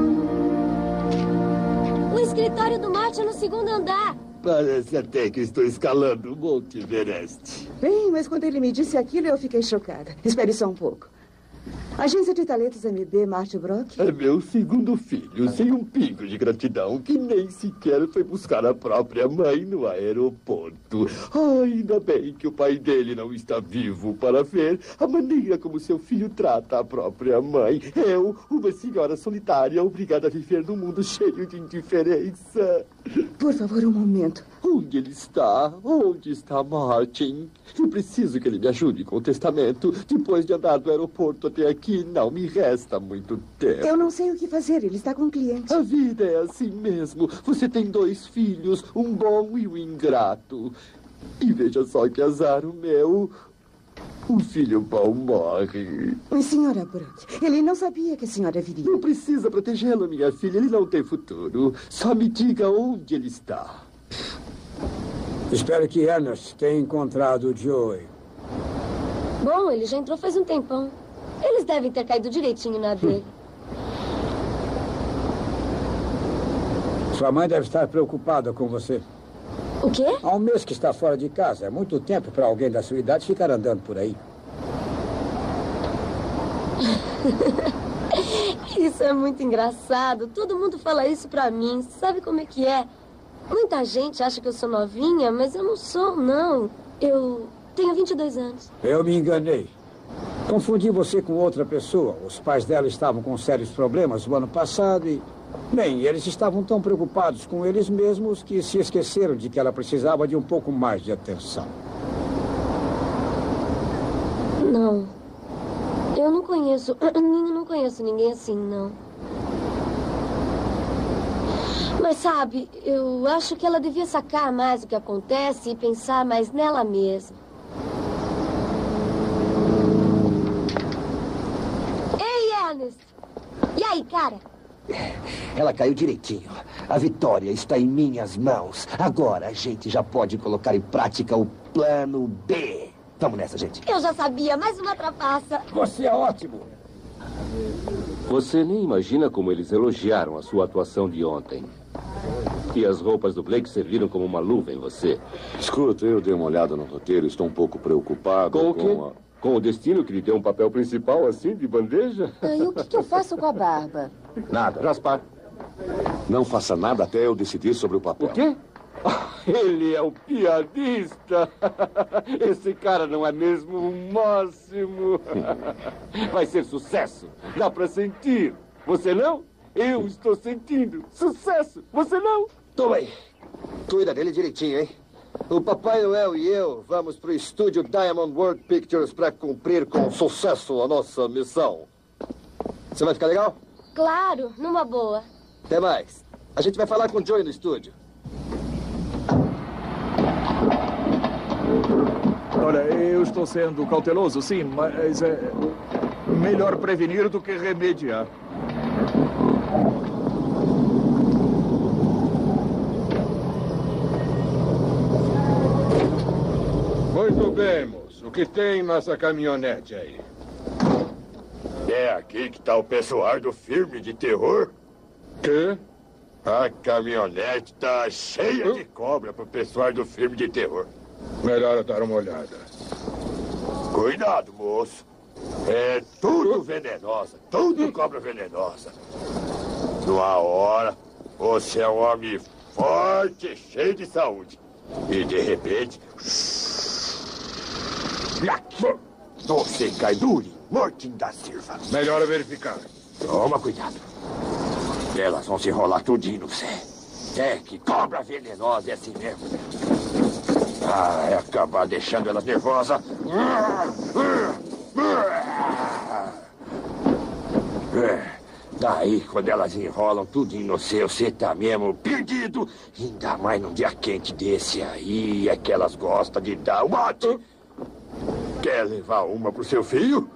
O escritório do Martin é no segundo andar. Parece até que estou escalando o Monte Everest. Bem, mas quando ele me disse aquilo, eu fiquei chocada. Espere só um pouco. Agência de Talentos M B, Marty Brock? É meu segundo filho, sem um pingo de gratidão, que nem sequer foi buscar a própria mãe no aeroporto. Ah, ainda bem que o pai dele não está vivo para ver a maneira como seu filho trata a própria mãe. Eu, uma senhora solitária, obrigada a viver num mundo cheio de indiferença. Por favor, um momento. Onde ele está? Onde está Martin? Eu preciso que ele me ajude com o testamento. Depois de andar do aeroporto até aqui, não me resta muito tempo. Eu não sei o que fazer, ele está com um cliente. A vida é assim mesmo. Você tem dois filhos, um bom e um ingrato. E veja só que azar o meu. O filho bom morre. Senhora Brock, ele não sabia que a senhora viria. Não precisa protegê-lo, minha filha. Ele não tem futuro. Só me diga onde ele está. Espero que Ernest tenha encontrado o Joey. Bom, ele já entrou faz um tempão. Eles devem ter caído direitinho na dele. Sua mãe deve estar preocupada com você. O quê? Há um mês que está fora de casa. É muito tempo para alguém da sua idade ficar andando por aí. Isso é muito engraçado. Todo mundo fala isso pra mim. Sabe como é que é? Muita gente acha que eu sou novinha, mas eu não sou, não. Eu tenho vinte e dois anos. Eu me enganei. Confundi você com outra pessoa. Os pais dela estavam com sérios problemas no ano passado e... Bem, eles estavam tão preocupados com eles mesmos que se esqueceram de que ela precisava de um pouco mais de atenção. Não. Eu não conheço... Eu não conheço ninguém assim, não. Mas sabe, eu acho que ela devia sacar mais o que acontece e pensar mais nela mesma. Ei, Ernest! E aí, cara? Ela caiu direitinho. A vitória está em minhas mãos. Agora a gente já pode colocar em prática o plano B. Vamos nessa, gente. Eu já sabia, mais uma trapaça. Você é ótimo. Você nem imagina como eles elogiaram a sua atuação de ontem. E as roupas do Blake serviram como uma luva em você. Escuta, eu dei uma olhada no roteiro e estou um pouco preocupado com... com o quê? a... Com o destino que lhe deu um papel principal assim, de bandeja? E o que, que eu faço com a barba? Nada. Raspar. Não faça nada até eu decidir sobre o papel. O quê? Ele é um piadista. Esse cara não é mesmo o máximo. Vai ser sucesso. Dá pra sentir. Você não? Eu estou sentindo. Sucesso. Você não? Toma aí. Cuida dele direitinho, hein? O Papai Noel e eu vamos pro estúdio Diamond World Pictures para cumprir com sucesso a nossa missão. Você vai ficar legal? Claro, numa boa. Até mais. A gente vai falar com o Joey no estúdio. Olha, eu estou sendo cauteloso, sim, mas é melhor prevenir do que remediar. Muito bem, moço. O que tem nessa caminhonete aí? É aqui que está o pessoal do filme de terror? Quê? A caminhonete está cheia de cobra para o pessoal do filme de terror. Melhor eu dar uma olhada. Cuidado, moço. É tudo venenosa, tudo cobra venenosa. Numa hora, você é um homem forte, cheio de saúde. E de repente... Você cai duro, mortinho da Silva. Melhor eu verificar. Toma cuidado. Elas vão se enrolar tudinho no você. É que cobra venenosa é assim mesmo. Ah, é acabar deixando elas nervosas. Daí, quando elas enrolam tudinho no seu, você tá mesmo perdido. Ainda mais num dia quente desse aí, é que elas gostam de dar o bote. Quer levar uma pro seu filho?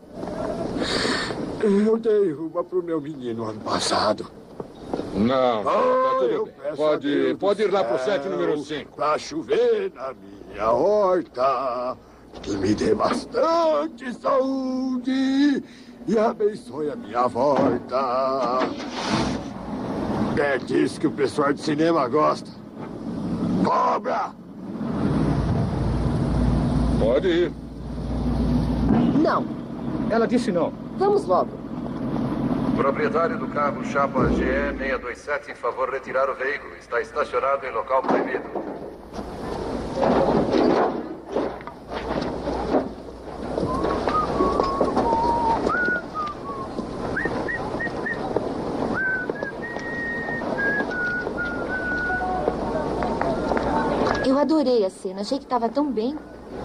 Eu dei uma pro meu menino ano passado. Não, tá Oh, tudo eu bem. peço a Pode, Deus pode ir do lá pro céu set número cinco. Pra chover na minha horta, que me dê bastante saúde e abençoe a minha volta. É disso que o pessoal de cinema gosta. Cobra! Pode ir. Não. Ela disse não. Vamos logo. Proprietário do carro Chapa G E seiscentos e vinte e sete, em favor retirar o veículo. Está estacionado em local proibido. Eu adorei a cena. Achei que estava tão bem.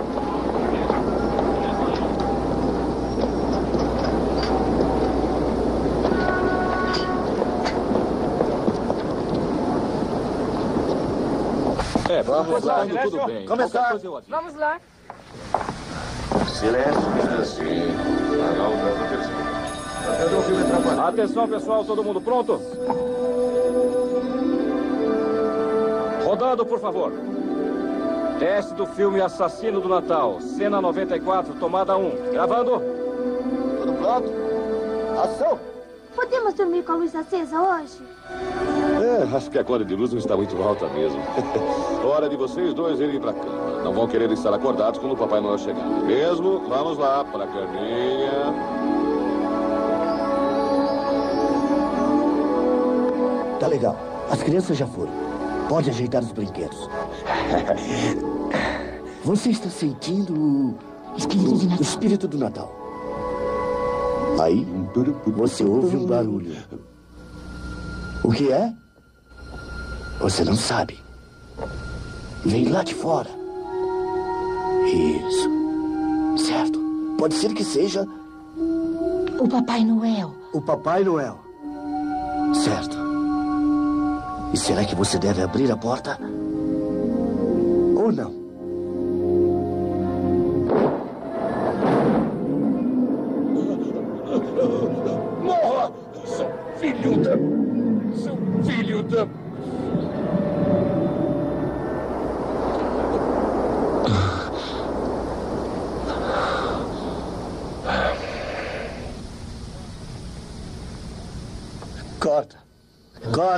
É, vamos lá, indo tudo bem. Começar. Vamos lá. Silêncio, Atenção, pessoal, todo mundo pronto? Rodando, por favor. Teste do filme Assassino do Natal. Cena noventa e quatro, tomada um. Gravando. Tudo pronto? Ação! Podemos dormir com a luz acesa hoje? É, acho que a conta de luz não está muito alta mesmo. Hora de vocês dois irem pra cama. Não vão querer estar acordados quando o Papai Noel chegar. Mesmo? Vamos lá, pra caminha. Tá legal. As crianças já foram. Pode ajeitar os brinquedos. Você está sentindo o espírito, o, o espírito do Natal. Aí, você ouve um barulho. O que é? Você não sabe. Vem lá de fora. Isso. Certo. Pode ser que seja... O Papai Noel. O Papai Noel. Certo. E será que você deve abrir a porta? Ou não? Morra, seu filho da...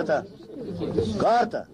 Corta! Corta!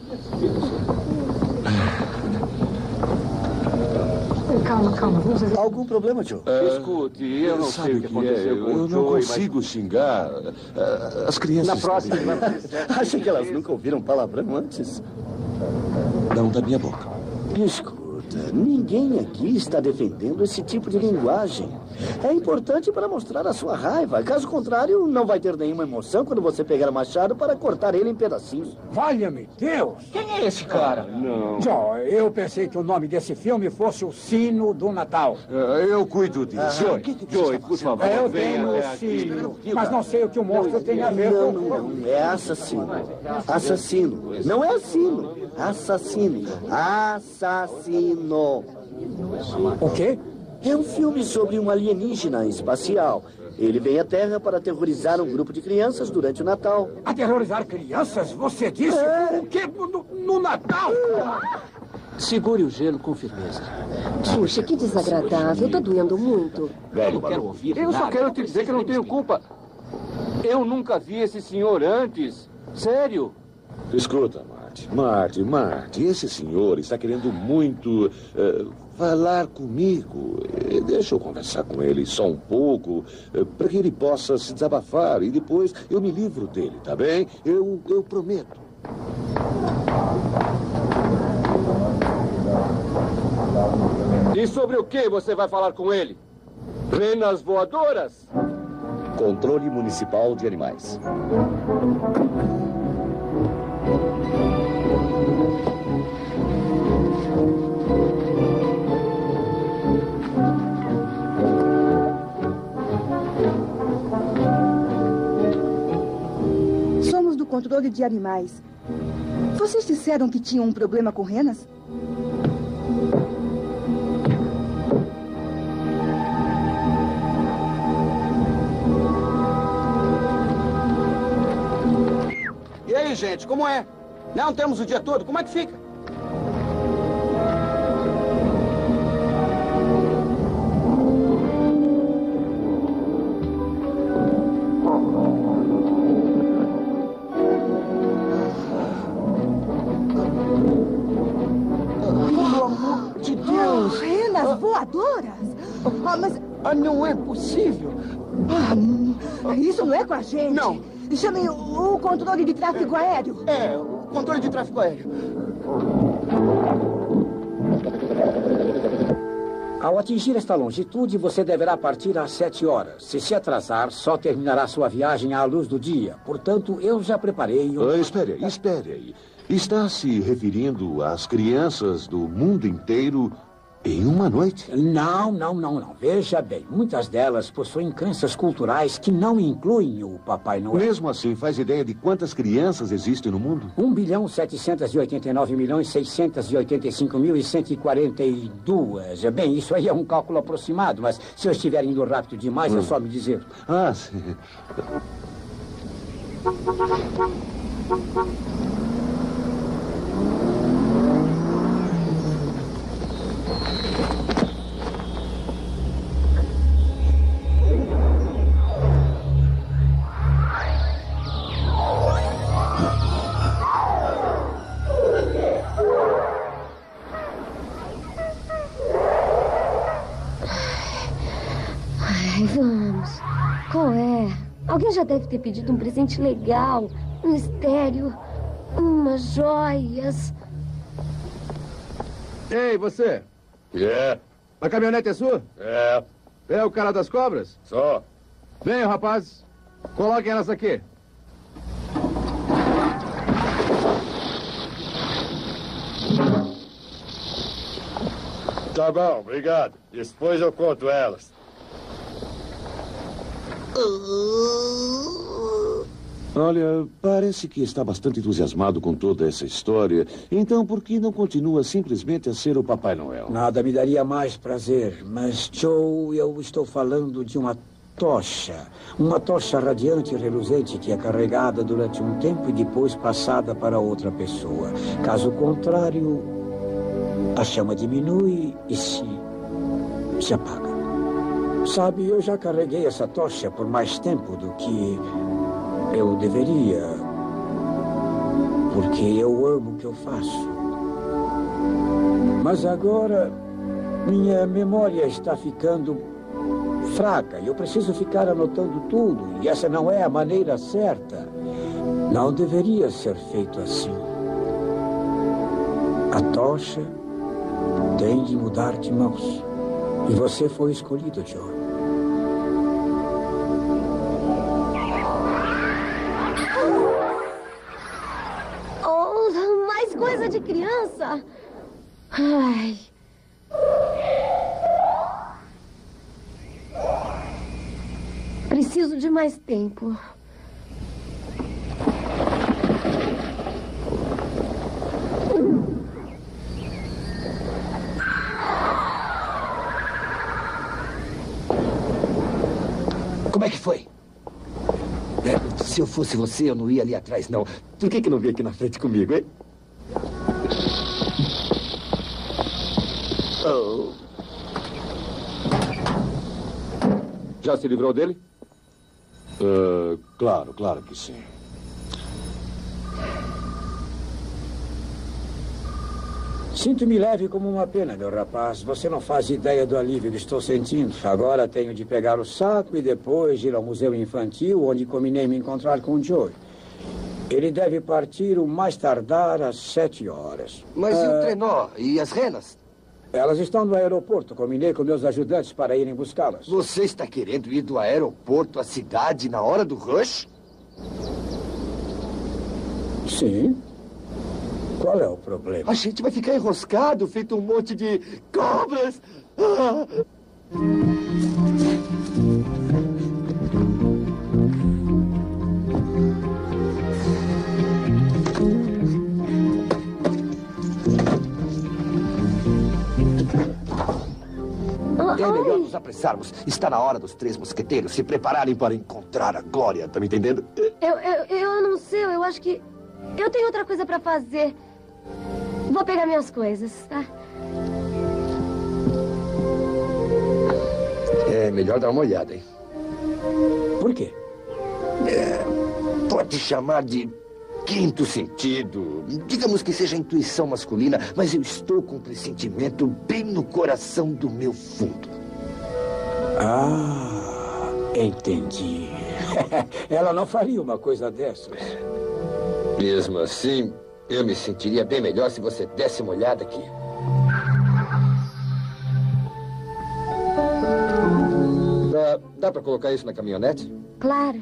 Calma, calma, vamos fazer... Algum problema, Joe? É, Escute, eu não sabe sei o que que aconteceu é, com eu o não Joey, consigo mas... xingar. Uh, As crianças... Na próxima... Acha que elas nunca ouviram palavrão antes? Não da minha boca. Escuta, ninguém aqui está defendendo esse tipo de linguagem. É importante para mostrar a sua raiva. Caso contrário, não vai ter nenhuma emoção quando você pegar o machado para cortar ele em pedacinhos. Valha-me Deus! Quem é esse cara? Não. Joe, eu pensei que o nome desse filme fosse O Sino do Natal. Uh, eu cuido disso. Ah, Joey, Joey, por favor, Eu venha tenho o até aqui. sino, mas não sei o que o monstro tem a ver Não, com... não, não. É assassino. Assassino. Não é assino. Assassino. Assassino. O quê? É um filme sobre um alienígena espacial. Ele vem à Terra para aterrorizar um grupo de crianças durante o Natal. Aterrorizar crianças? Você disse? É. O quê? No, no Natal? Segure o gelo com firmeza. Puxa, que desagradável. Tá doendo muito. Eu não quero ouvir Eu só quero te dizer que eu não tenho culpa. Eu nunca vi esse senhor antes. Sério. Escuta, Marty. Marty, Marty, esse senhor está querendo muito uh, falar comigo. Eh, Deixa eu conversar com ele só um pouco, uh, para que ele possa se desabafar e depois eu me livro dele, tá bem? Eu, eu prometo. E sobre o que você vai falar com ele? Renas voadoras? Controle Municipal de Animais. Somos do controle de animais. Vocês disseram que tinham um problema com renas? E aí, gente, como é? Não temos o dia todo, como é que fica? Pelo amor de Deus! Renas voadoras? Ah, mas ah, não é possível. Ah, isso não é com a gente. Não. Chame o, o controle de tráfego aéreo. É, o controle de tráfego aéreo. Ao atingir esta longitude, você deverá partir às sete horas. Se se atrasar, só terminará sua viagem à luz do dia. Portanto, eu já preparei um... Ah, espere aí, espere aí. Está se referindo às crianças do mundo inteiro em uma noite? Não, não, não, não. Veja bem, muitas delas possuem crenças culturais que não incluem o Papai Noel. Mesmo assim, faz ideia de quantas crianças existem no mundo? um bilhão, setecentos e oitenta e nove milhões, seiscentos e oitenta e cinco mil e cento e quarenta e duas. Bem, isso aí é um cálculo aproximado, mas se eu estiver indo rápido demais, hum. é só me dizer. Ah, sim. Vamos. Qual é? Alguém já deve ter pedido um presente legal, um estéreo, umas joias. Ei, você. É. A caminhonete é sua? É. É o cara das cobras? Só. Venham, rapazes. Coloquem elas aqui. Tá bom, obrigado. Depois eu conto elas. Olha, parece que está bastante entusiasmado com toda essa história. Então, por que não continua simplesmente a ser o Papai Noel? Nada me daria mais prazer, mas, Joe, eu estou falando de uma tocha. Uma tocha radiante e reluzente que é carregada durante um tempo e depois passada para outra pessoa. Caso contrário, a chama diminui e se, se apaga. Sabe, eu já carreguei essa tocha por mais tempo do que eu deveria. porque eu amo o que eu faço. Mas agora, minha memória está ficando fraca e eu preciso ficar anotando tudo. E essa não é a maneira certa. Não deveria ser feito assim. A tocha tem de mudar de mãos. E você foi escolhido, John. Oh, mais coisa de criança. Ai. Preciso de mais tempo. Como é que foi? É, se eu fosse você, eu não ia ali atrás, não. Por que que não veio aqui na frente comigo, hein? Oh. Já se livrou dele? Uh, claro, claro que sim. Sinto-me leve como uma pena, meu rapaz. Você não faz ideia do alívio que estou sentindo. Agora tenho de pegar o saco e depois ir ao museu infantil, onde combinei me encontrar com o Joey. Ele deve partir o mais tardar às sete horas. Mas e uh, o trenó? E as renas? Elas estão no aeroporto. Combinei com meus ajudantes para irem buscá-las. Você está querendo ir do aeroporto à cidade na hora do rush? Sim. Qual é o problema? A gente vai ficar enroscado, feito um monte de cobras. Ah. É melhor nos apressarmos. Está na hora dos três mosqueteiros se prepararem para encontrar a glória. Tá me entendendo? Eu, eu, eu não sei, eu acho que... Eu tenho outra coisa para fazer. Vou pegar minhas coisas, tá? É melhor dar uma olhada, hein? Por quê? É, pode chamar de quinto sentido. Digamos que seja intuição masculina, mas eu estou com um pressentimento bem no coração do meu fundo. Ah, entendi. Ela não faria uma coisa dessas. Mesmo assim, eu me sentiria bem melhor se você desse uma olhada aqui. Dá, dá para colocar isso na caminhonete? Claro.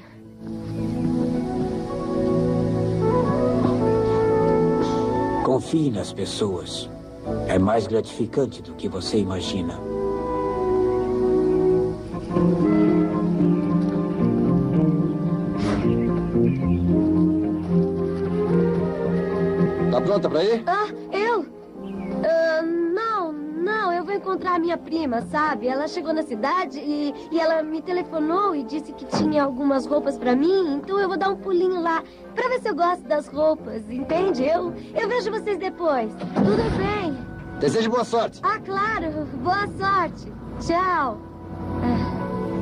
Confie nas pessoas. É mais gratificante do que você imagina. Tá pronta para ir? Ah, eu? Uh, não, não, eu vou encontrar a minha prima, sabe? Ela chegou na cidade e, e ela me telefonou e disse que tinha algumas roupas para mim, então eu vou dar um pulinho lá para ver se eu gosto das roupas, entende? Eu, eu vejo vocês depois. Tudo bem. Desejo boa sorte. Ah, claro. Boa sorte. Tchau. Ah.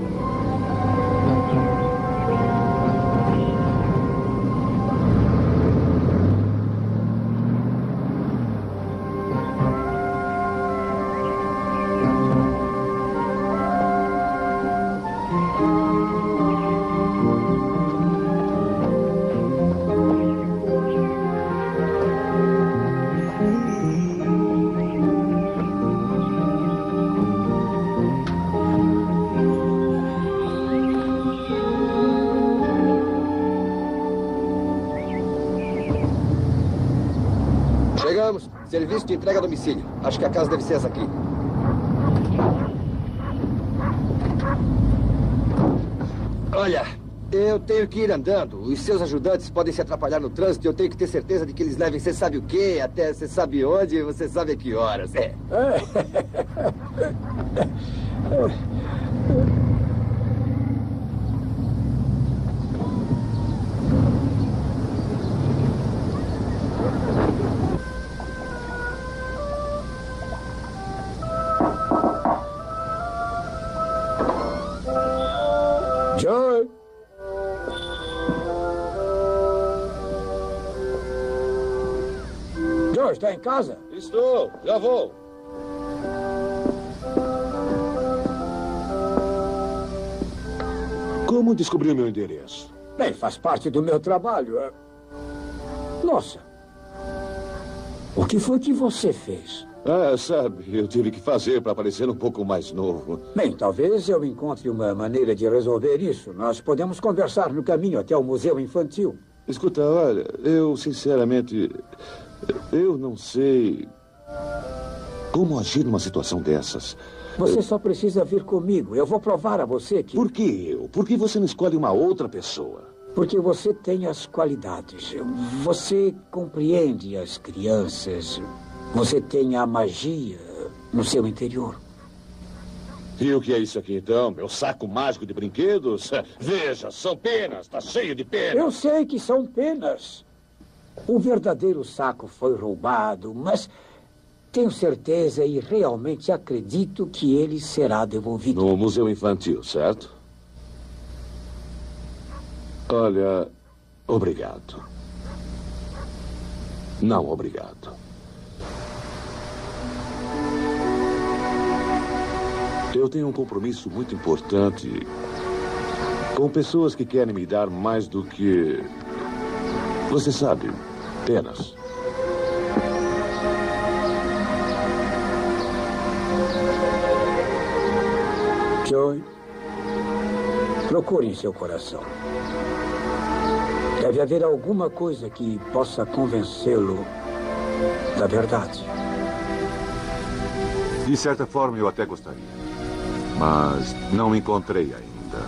Chegamos. Serviço de entrega a domicílio. Acho que a casa deve ser essa aqui. Olha, eu tenho que ir andando. Os seus ajudantes podem se atrapalhar no trânsito e eu tenho que ter certeza de que eles levem você sabe o quê, até você sabe onde e você sabe a que horas. É. Joe. Joe, está em casa? Estou, já vou. Como descobriu meu endereço? Bem, faz parte do meu trabalho. Nossa. O que foi que você fez? Ah, sabe, eu tive que fazer para parecer um pouco mais novo. Bem, talvez eu encontre uma maneira de resolver isso. Nós podemos conversar no caminho até o Museu Infantil. Escuta, olha, eu sinceramente... Eu não sei como agir numa situação dessas. Você só precisa vir comigo. Eu vou provar a você que... Por que eu? Por que você não escolhe uma outra pessoa? Porque você tem as qualidades. Você compreende as crianças. Você tem a magia no seu interior. E o que é isso aqui, então? Meu saco mágico de brinquedos? Veja, são penas. Está cheio de penas. Eu sei que são penas. O verdadeiro saco foi roubado, mas tenho certeza e realmente acredito que ele será devolvido. No Museu Infantil, certo? Olha, obrigado. Não, obrigado. Eu tenho um compromisso muito importante com pessoas que querem me dar mais do que... Você sabe, penas. Joey, procure em seu coração. Deve haver alguma coisa que possa convencê-lo da verdade. De certa forma, eu até gostaria. Mas não encontrei ainda.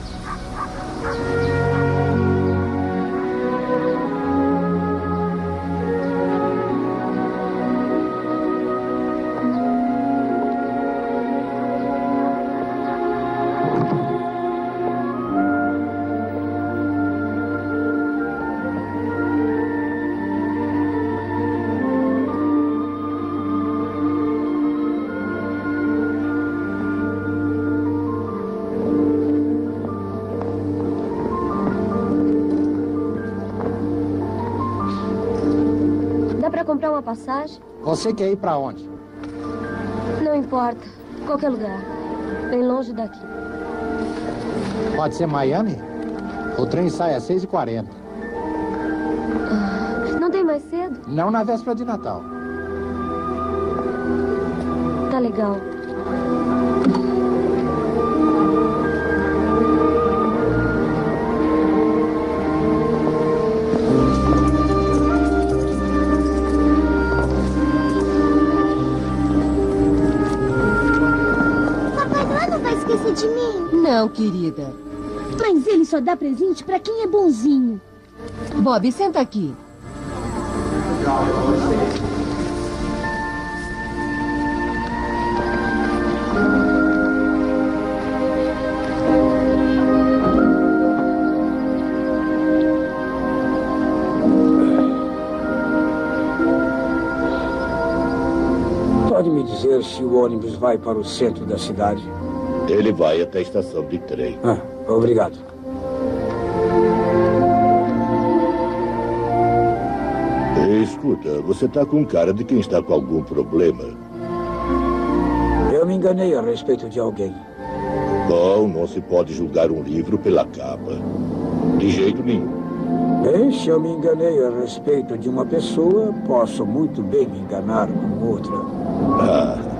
Comprar uma passagem? Você quer ir pra onde? Não importa. Qualquer lugar. Bem longe daqui. Pode ser Miami? O trem sai às seis e quarenta. Ah, não tem mais cedo? Não na véspera de Natal. Tá legal. De mim? Não, querida. Mas ele só dá presente pra quem é bonzinho. Bob, senta aqui. Pode me dizer se o ônibus vai para o centro da cidade? Ele vai até a estação de trem. Ah, obrigado. Escuta, você tá com cara de quem está com algum problema. Eu me enganei a respeito de alguém. Bom, não se pode julgar um livro pela capa. De jeito nenhum. Bem, se eu me enganei a respeito de uma pessoa, posso muito bem me enganar com outra. Ah...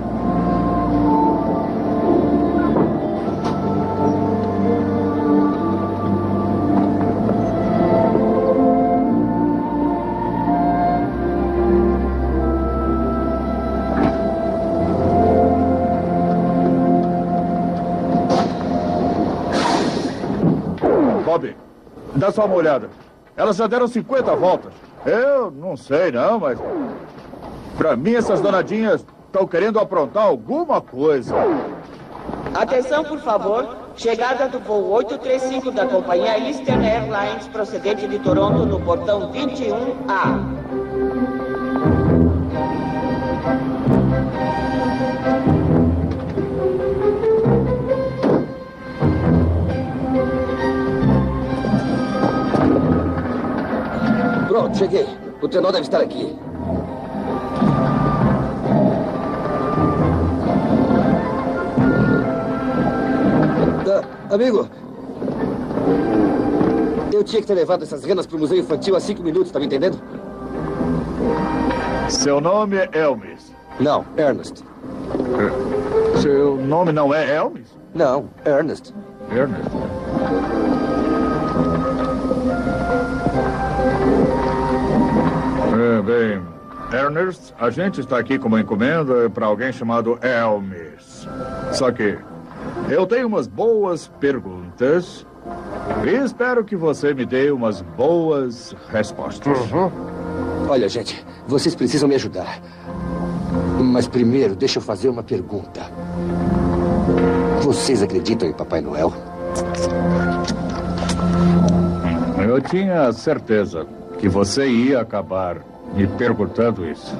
Bob, dá só uma olhada. Elas já deram cinquenta voltas. Eu não sei, não, mas... Pra mim, essas danadinhas estão querendo aprontar alguma coisa. Atenção, por favor. Chegada do voo oito três cinco da companhia Eastern Airlines, procedente de Toronto, no portão vinte e um A. Pronto, cheguei. O trenó deve estar aqui. Amigo, eu tinha que ter levado essas renas para o museu infantil há cinco minutos, tá me entendendo? Seu nome é Elmis? Não, Ernest. Seu nome não é Elmis? Não, Ernest. Ernest. É, bem, Ernest, a gente está aqui com uma encomenda para alguém chamado Elmis. Só que eu tenho umas boas perguntas e espero que você me dê umas boas respostas. Uhum. Olha, gente, vocês precisam me ajudar. Mas primeiro, deixa eu fazer uma pergunta. Vocês acreditam em Papai Noel? Eu tinha certeza que você ia acabar me perguntando isso.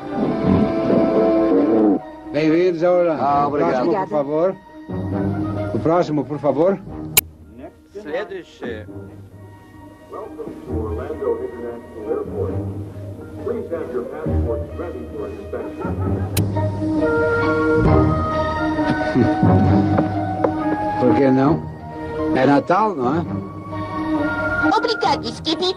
Bem-vindos ao Orlando. Ah, o próximo, obrigado. por favor. O próximo, por favor. Следующее. Welcome to Orlando International Airport. Please have your passports ready for inspection. Por que não? É Natal, não é? Obrigado, Skippy.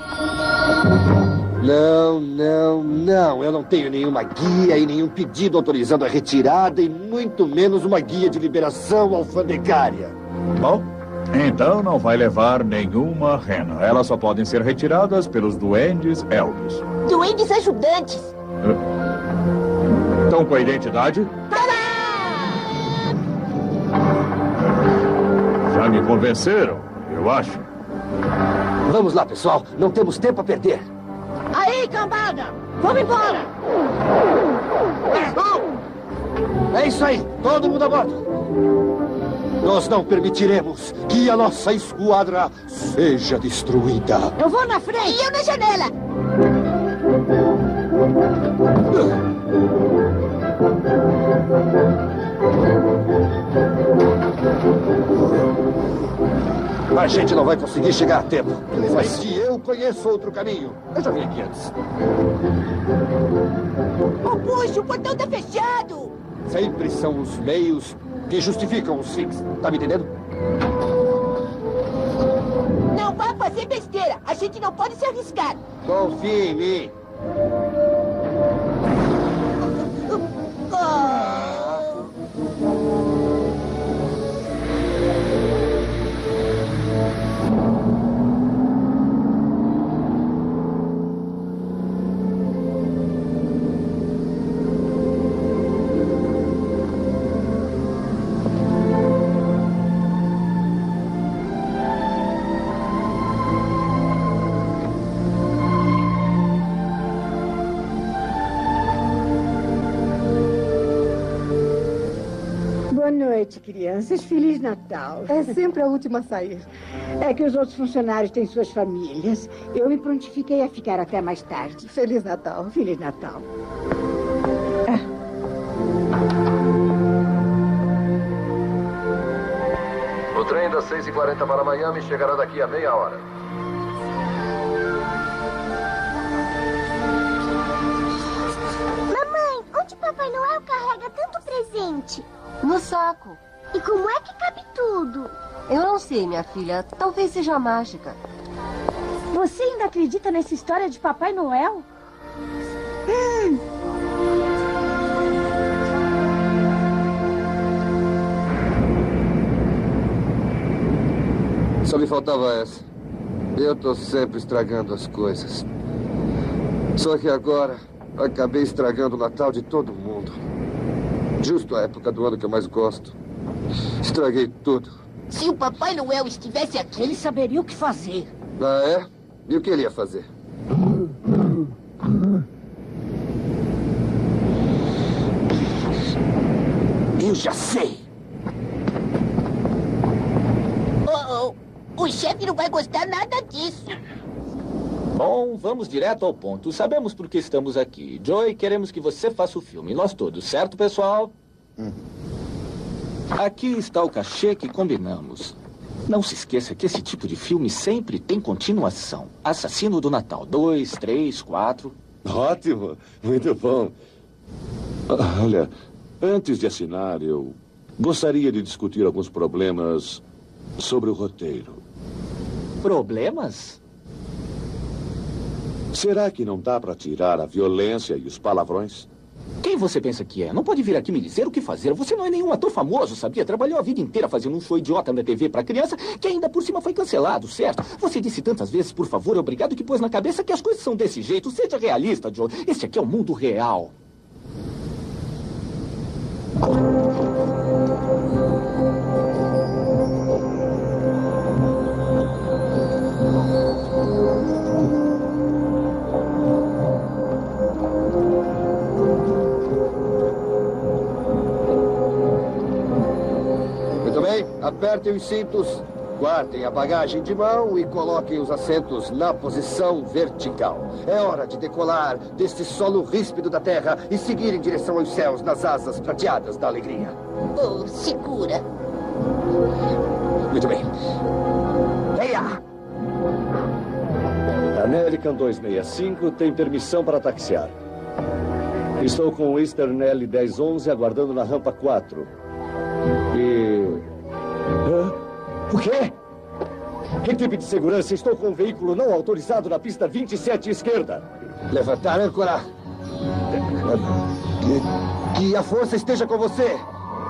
Não, não, não. Eu não tenho nenhuma guia e nenhum pedido autorizando a retirada e muito menos uma guia de liberação alfandegária. Bom, então não vai levar nenhuma rena. Elas só podem ser retiradas pelos duendes Elvis. Duendes ajudantes. Estão com a identidade? Já me convenceram, eu acho. Vamos lá, pessoal. Não temos tempo a perder. Aí, cambada! Vamos embora! É isso aí. Todo mundo a bordo. Nós não permitiremos que a nossa esquadra seja destruída. Eu vou na frente! E eu na janela! A gente não vai conseguir chegar a tempo. Mas se eu conheço outro caminho, eu já vim aqui antes. Oh, puxa, o portão tá fechado! Sempre são os meios que justificam os fins. Tá me entendendo? Não vá fazer besteira! A gente não pode se arriscar! Confie em mim. Boa noite, crianças. Feliz Natal. É sempre a última a sair. É que os outros funcionários têm suas famílias. Eu me prontifiquei a ficar até mais tarde. Feliz Natal. Feliz Natal. O trem das seis e quarenta para Miami chegará daqui a meia hora. Mamãe, onde Papai Noel carrega tanto presente? No saco. E como é que cabe tudo? Eu não sei, minha filha. Talvez seja mágica. Você ainda acredita nessa história de Papai Noel? Hum. Só me faltava essa. Eu tô sempre estragando as coisas. Só que agora acabei estragando o Natal de todo mundo. Justo a época do ano que eu mais gosto. Estraguei tudo. Se o Papai Noel estivesse aqui, ele saberia o que fazer. Ah, é? E o que ele ia fazer? Eu já sei. Oh, oh. O chefe não vai gostar nada disso. Bom, vamos direto ao ponto. Sabemos por que estamos aqui. Joey, queremos que você faça o filme. Nós todos, certo, pessoal? Uhum. Aqui está o cachê que combinamos. Não se esqueça que esse tipo de filme sempre tem continuação. Assassino do Natal. Dois, três, quatro. Ótimo. Muito bom. Olha, antes de assinar, eu gostaria de discutir alguns problemas Sobre o roteiro. Problemas? Será que não dá para tirar a violência e os palavrões? Quem você pensa que é? Não pode vir aqui me dizer o que fazer. Você não é nenhum ator famoso, sabia? Trabalhou a vida inteira fazendo um show idiota na T V para criança, que ainda por cima foi cancelado, certo? Você disse tantas vezes, por favor, obrigado, que pôs na cabeça que as coisas são desse jeito. Seja realista, Joe. Esse aqui é o mundo real. Apertem os cintos, guardem a bagagem de mão e coloquem os assentos na posição vertical. É hora de decolar deste solo ríspido da terra e seguir em direção aos céus nas asas prateadas da alegria. Oh, segura. Muito bem. Leia! American duzentos e sessenta e cinco tem permissão para taxiar. Estou com o Eastern L dez onze aguardando na rampa quatro. E... Hã? O quê? Equipe de segurança, estou com um veículo não autorizado na pista vinte e sete esquerda. Levantar âncora. Que, que a força esteja com você.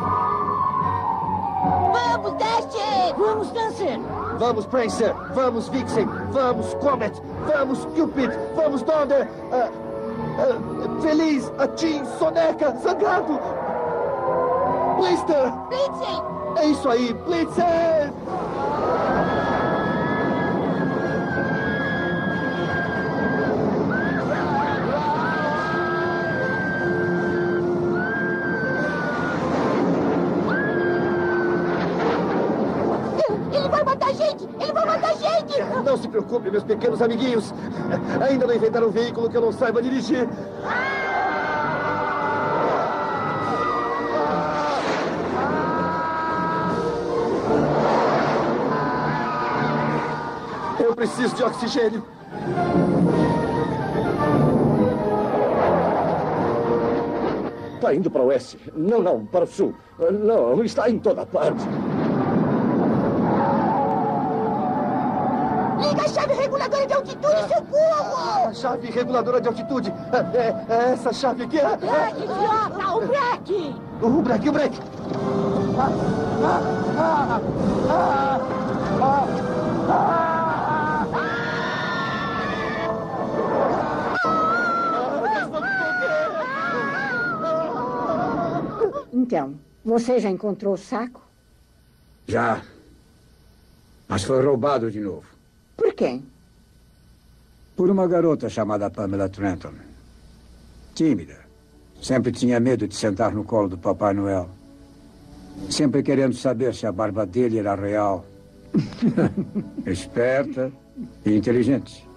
Vamos, Dasher! Vamos, Dancer! Vamos, Prancer! Vamos, Vixen! Vamos, Comet! Vamos, Cupid! Vamos, Donder! Uh, uh, Feliz! Atim! Soneca! Zangado! Blister! Blitzen! É isso aí, Blitzen! Ele vai matar a gente! Ele vai matar a gente! Não se preocupe, meus pequenos amiguinhos. Ainda não inventaram um veículo que eu não saiba dirigir. Eu preciso de oxigênio. Está indo para o oeste. Não, não, para o sul. Não, está em toda parte. Liga a chave reguladora de altitude, seu burro! A chave reguladora de altitude. É, é essa chave aqui. É, que idiota! O breque! O breque, o breque. Ah, ah, ah, ah, ah, ah. Então, você já encontrou o saco? Já. Mas foi roubado de novo. Por quem? Por uma garota chamada Pamela Trenton. Tímida. Sempre tinha medo de sentar no colo do Papai Noel. Sempre querendo saber se a barba dele era real. Esperta e inteligente.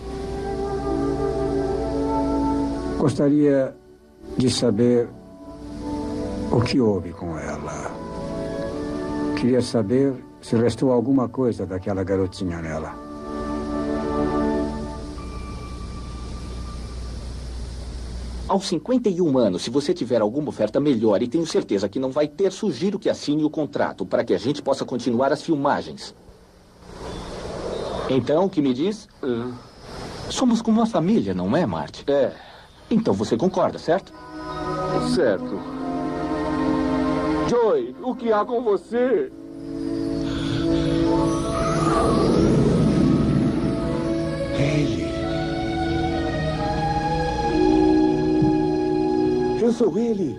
Gostaria de saber o que houve com ela. Queria saber se restou alguma coisa daquela garotinha nela. Aos cinquenta e um anos, se você tiver alguma oferta melhor, e tenho certeza que não vai ter, sugiro que assine o contrato para que a gente possa continuar as filmagens. Então, o que me diz? Uh, somos como uma família, não é, Marty? É. Então você concorda, certo? Certo. Joey, o que há com você? Ele. Eu sou ele.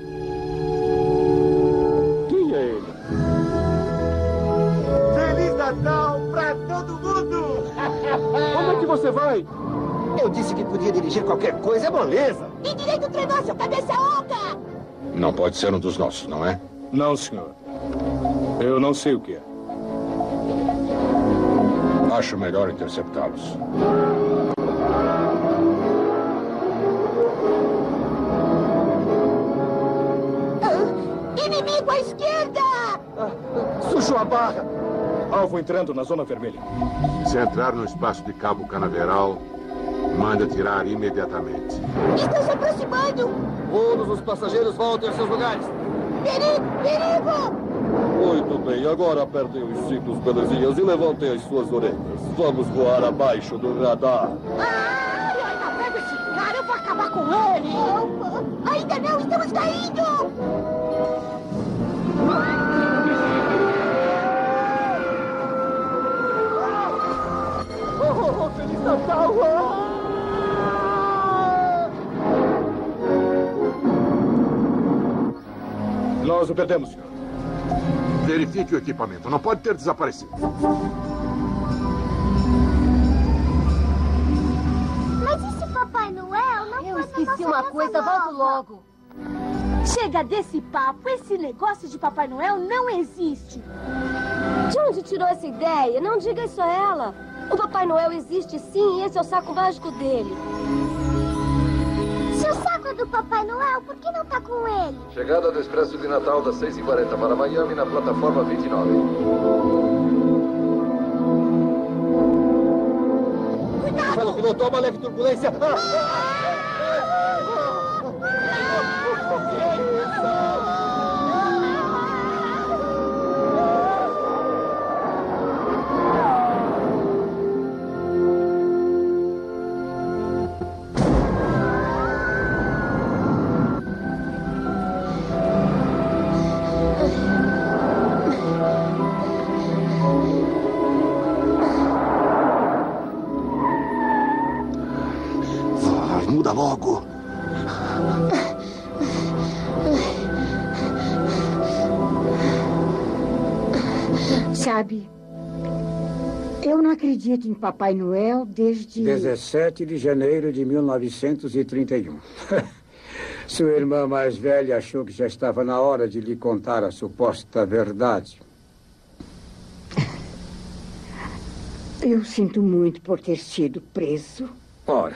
Quem é ele? Feliz Natal pra todo mundo! Onde é que você vai? Eu disse que podia dirigir qualquer coisa, é moleza. Tem direito a treinar seu cabeça oca! Não pode ser um dos nossos, não é? Não, senhor. Eu não sei o que é. Acho melhor interceptá-los. Ah, inimigo à esquerda! Ah, sujou a barra. Alvo entrando na zona vermelha. Se entrar no espaço de Cabo Canaveral, manda atirar imediatamente. Estão se aproximando! Todos os passageiros voltem aos seus lugares. Perigo! Perigo! Muito bem, agora apertem os cintos, belezinhas, e levantem as suas orelhas. Vamos voar abaixo do radar. Ai, ainda pega esse cara, eu vou acabar com ele. Ainda não, estamos caindo. Oh, Feliz Natal! Nós o perdemos, senhor. Verifique o equipamento. Não pode ter desaparecido. Mas e se Papai Noel não Eu foi esqueci uma coisa, volto logo. Chega desse papo. Esse negócio de Papai Noel não existe. De onde tirou essa ideia? Não diga isso a ela. O Papai Noel existe sim e esse é o saco mágico dele. Se o saco é do Papai Noel, por que não tá com ele? Chegada do Expresso de Natal das seis e quarenta para Miami na plataforma vinte e nove. Cuidado! Fala, piloto, uma leve turbulência. Muda logo. Sabe, eu não acredito em Papai Noel desde... dezessete de janeiro de mil novecentos e trinta e um. Sua irmã mais velha achou que já estava na hora de lhe contar a suposta verdade. Eu sinto muito por ter sido preso. Ora.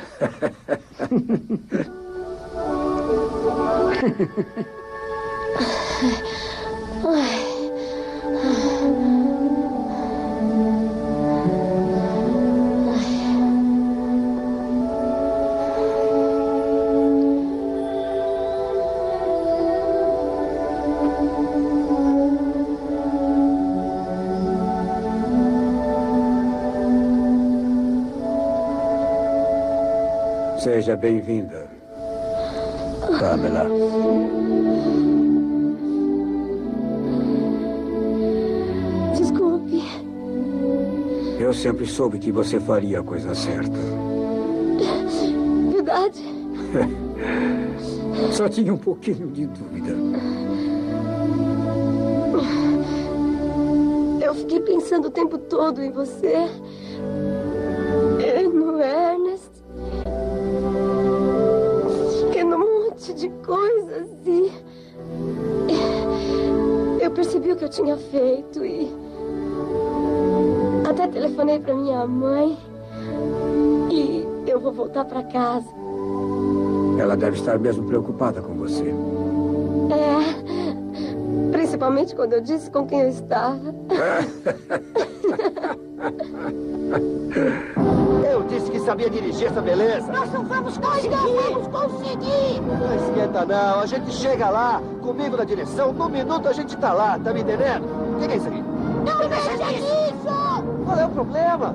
Seja bem-vinda, Pamela. Desculpe. Eu sempre soube que você faria a coisa certa. Verdade? Só tinha um pouquinho de dúvida. Eu fiquei pensando o tempo todo em você. E no Ernest. De coisas e eu percebi o que eu tinha feito e até telefonei para minha mãe e eu vou voltar para casa. Ela deve estar mesmo preocupada com você. É, principalmente quando eu disse com quem eu estava. Eu disse que sabia dirigir essa beleza. Nós não vamos conseguir. Nós não vamos conseguir. Não esquenta não, a gente chega lá, comigo na direção, no minuto a gente tá lá, tá me entendendo? O que, que é isso aí? Não mexa nisso! Qual é o problema?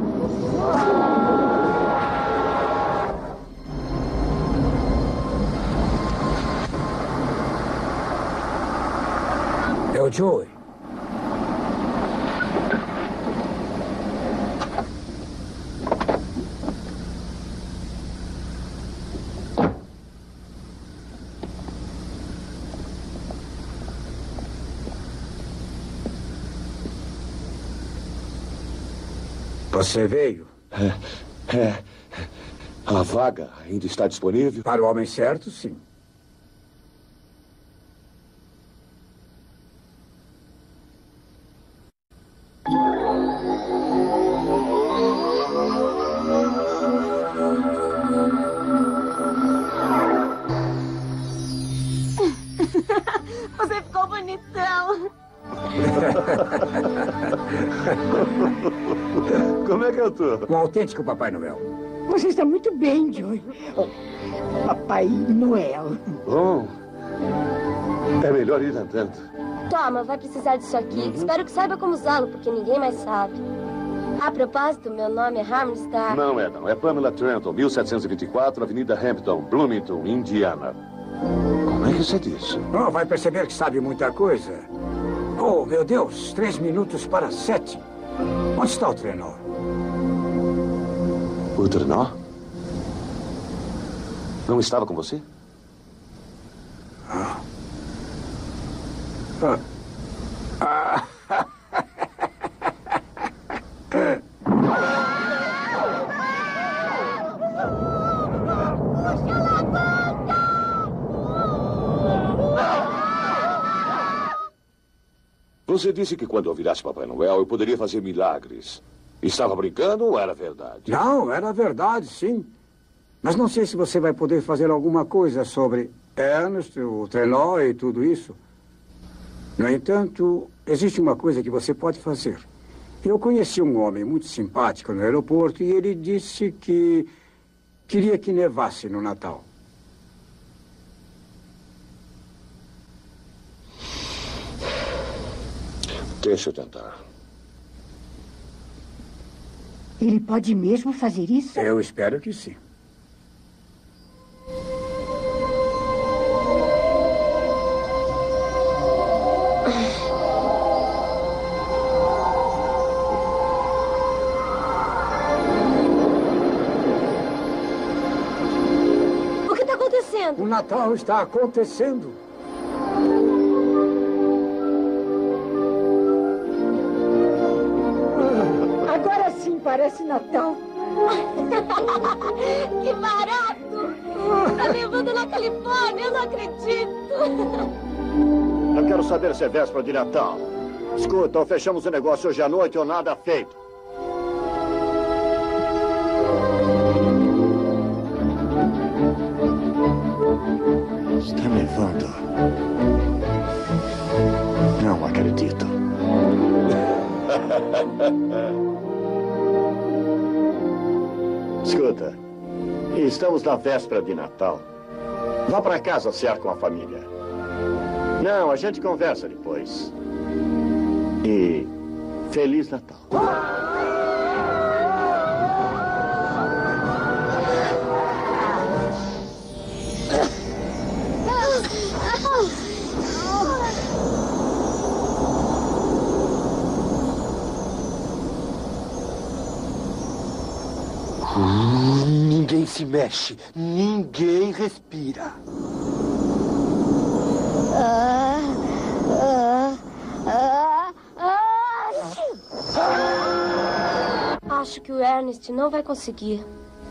É o Joey. Você veio? É, é. A vaga ainda está disponível? Para o homem certo, sim. Você ficou bonitão. Como é que eu tô? Um autêntico Papai Noel. Você está muito bem, Joey. Papai Noel. Bom, é melhor ir andando. Toma, vai precisar disso aqui. Uhum. Espero que saiba como usá-lo, porque ninguém mais sabe. A propósito, meu nome é Harmon Starr. Não é, não. É Pamela Trenton, mil setecentos e vinte e quatro, Avenida Hampton, Bloomington, Indiana. Como é que você disse? Oh, vai perceber que sabe muita coisa. Oh, meu Deus, três minutos para sete. Onde está o trenó? O trenó? Não estava com você? Ah. Ah. Ah. Você disse que quando eu virasse Papai Noel, eu poderia fazer milagres. Estava brincando ou era verdade? Não, era verdade, sim. Mas não sei se você vai poder fazer alguma coisa sobre Ernest, o trenó e tudo isso. No entanto, existe uma coisa que você pode fazer. Eu conheci um homem muito simpático no aeroporto e ele disse que queria que nevasse no Natal. Deixa eu tentar. Ele pode mesmo fazer isso? Eu espero que sim. O que está acontecendo? O Natal está acontecendo. Agora sim parece Natal. Que barato! Tá levando na Califórnia, eu não acredito. Eu quero saber se é véspera de Natal. Escuta, ou fechamos o negócio hoje à noite ou nada feito. Está nevando. Não acredito. Escuta, estamos na véspera de Natal. Vá para casa cear com a família. Não, a gente conversa depois. E Feliz Natal. Ninguém se mexe, ninguém respira. Ah, ah, ah, ah. Acho que o Ernest não vai conseguir.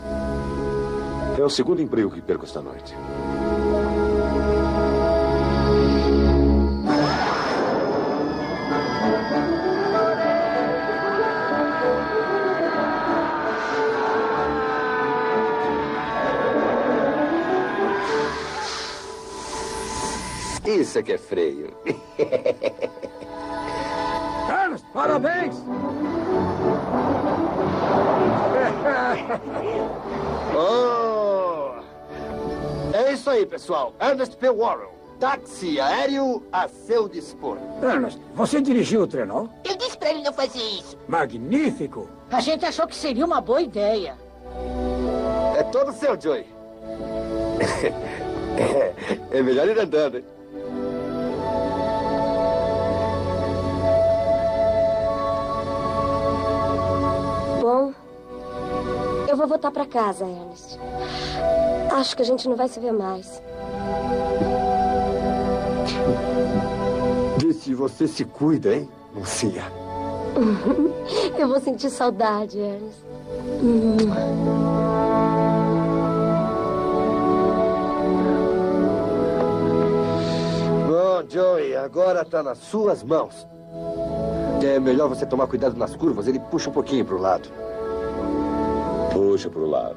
É o segundo emprego que perco esta noite. Isso é que é freio. Ernest, parabéns! Oh! É isso aí, pessoal. Ernest P. Warren. Táxi aéreo a seu dispor. Ernest, você dirigiu o trenó? Eu disse pra ele não fazer isso. Magnífico! A gente achou que seria uma boa ideia. É todo seu, Joey. é, é melhor ir andando, hein? Bom, eu vou voltar pra casa, Ernest. Acho que a gente não vai se ver mais. Vê se você se cuida, hein, mocinha? Eu vou sentir saudade, Ernest. Bom, Joey, agora tá nas suas mãos. É melhor você tomar cuidado nas curvas. Ele puxa um pouquinho pro lado. Puxa pro lado.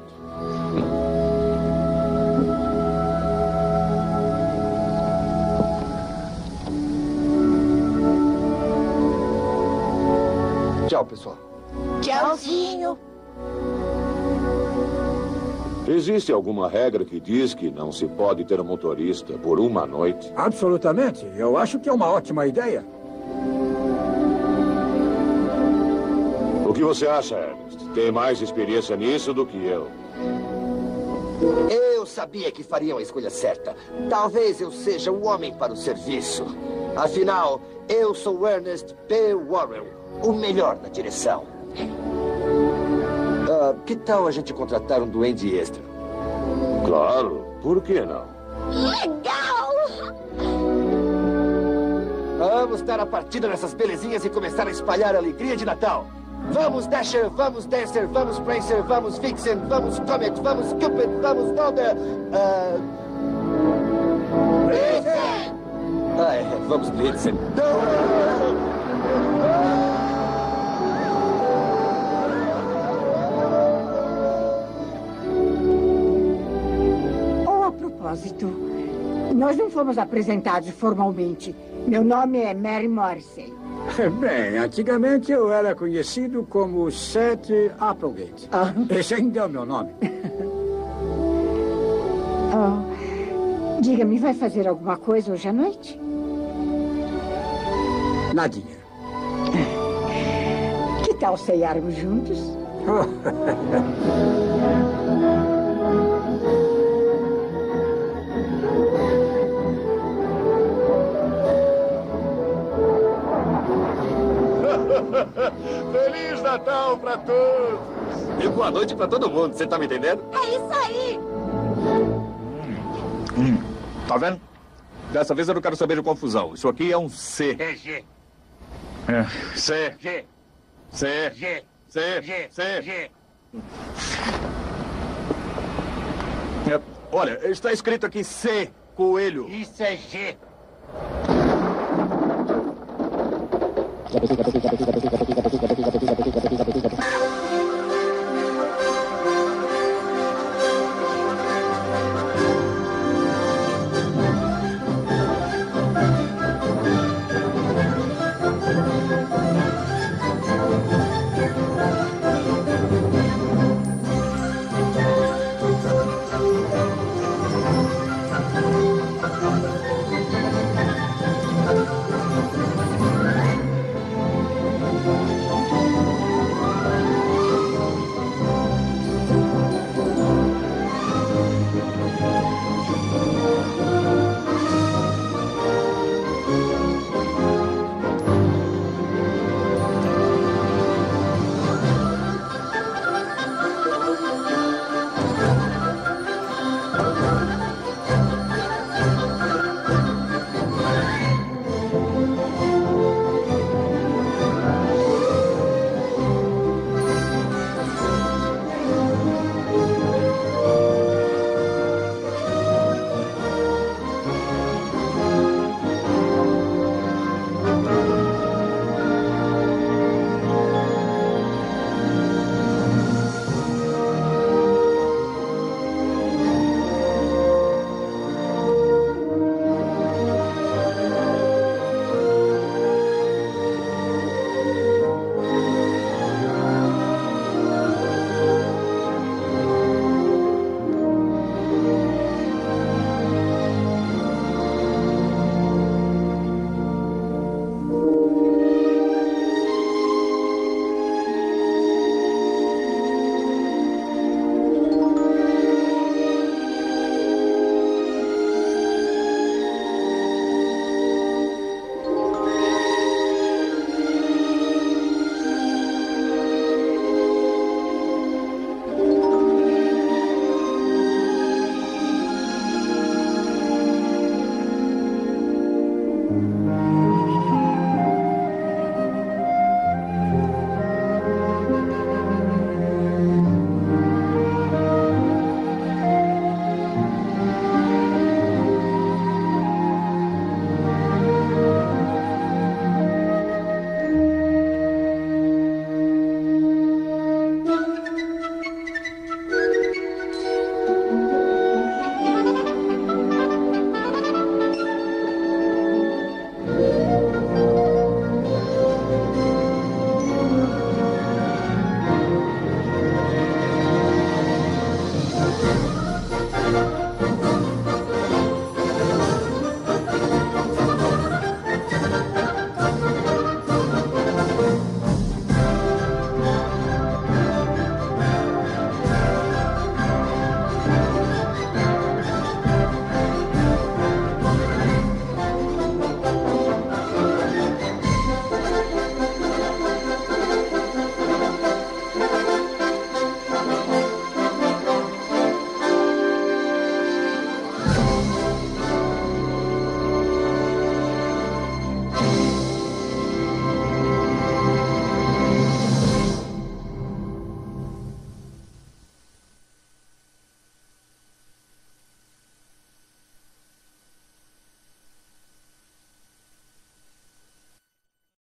Tchau, pessoal. Tchauzinho. Existe alguma regra que diz que não se pode ter um motorista por uma noite? Absolutamente. Eu acho que é uma ótima ideia. O que você acha, Ernest? Tem mais experiência nisso do que eu. Eu sabia que fariam a escolha certa. Talvez eu seja o homem para o serviço. Afinal, eu sou Ernest P. Warren, o melhor na direção. Uh, que tal a gente contratar um duende extra? Claro, por que não? Legal! Vamos dar a partida nessas belezinhas e começar a espalhar a alegria de Natal. Vamos, Dasher, vamos, Dancer, vamos, Prancer, vamos, Vixen, vamos, Comet, vamos, Cupid, vamos, Donda... Uh... Blitzen! Ah, é, vamos, Blitzen. Oh, a propósito, nós não fomos apresentados formalmente. Meu nome é Mary Morrissey. Bem, antigamente eu era conhecido como Seth Applegate. Ah. Esse ainda é o meu nome. Oh, diga-me, vai fazer alguma coisa hoje à noite? Nadinha. Que tal ceiarmos juntos? Feliz Natal pra todos! E boa noite pra todo mundo, você tá me entendendo? É isso aí! Hum, tá vendo? Dessa vez eu não quero saber de confusão. Isso aqui é um C. É G. É. C. G. C. G. C. G. C. G. É, olha, está escrito aqui C, coelho. Isso é G. Thank you.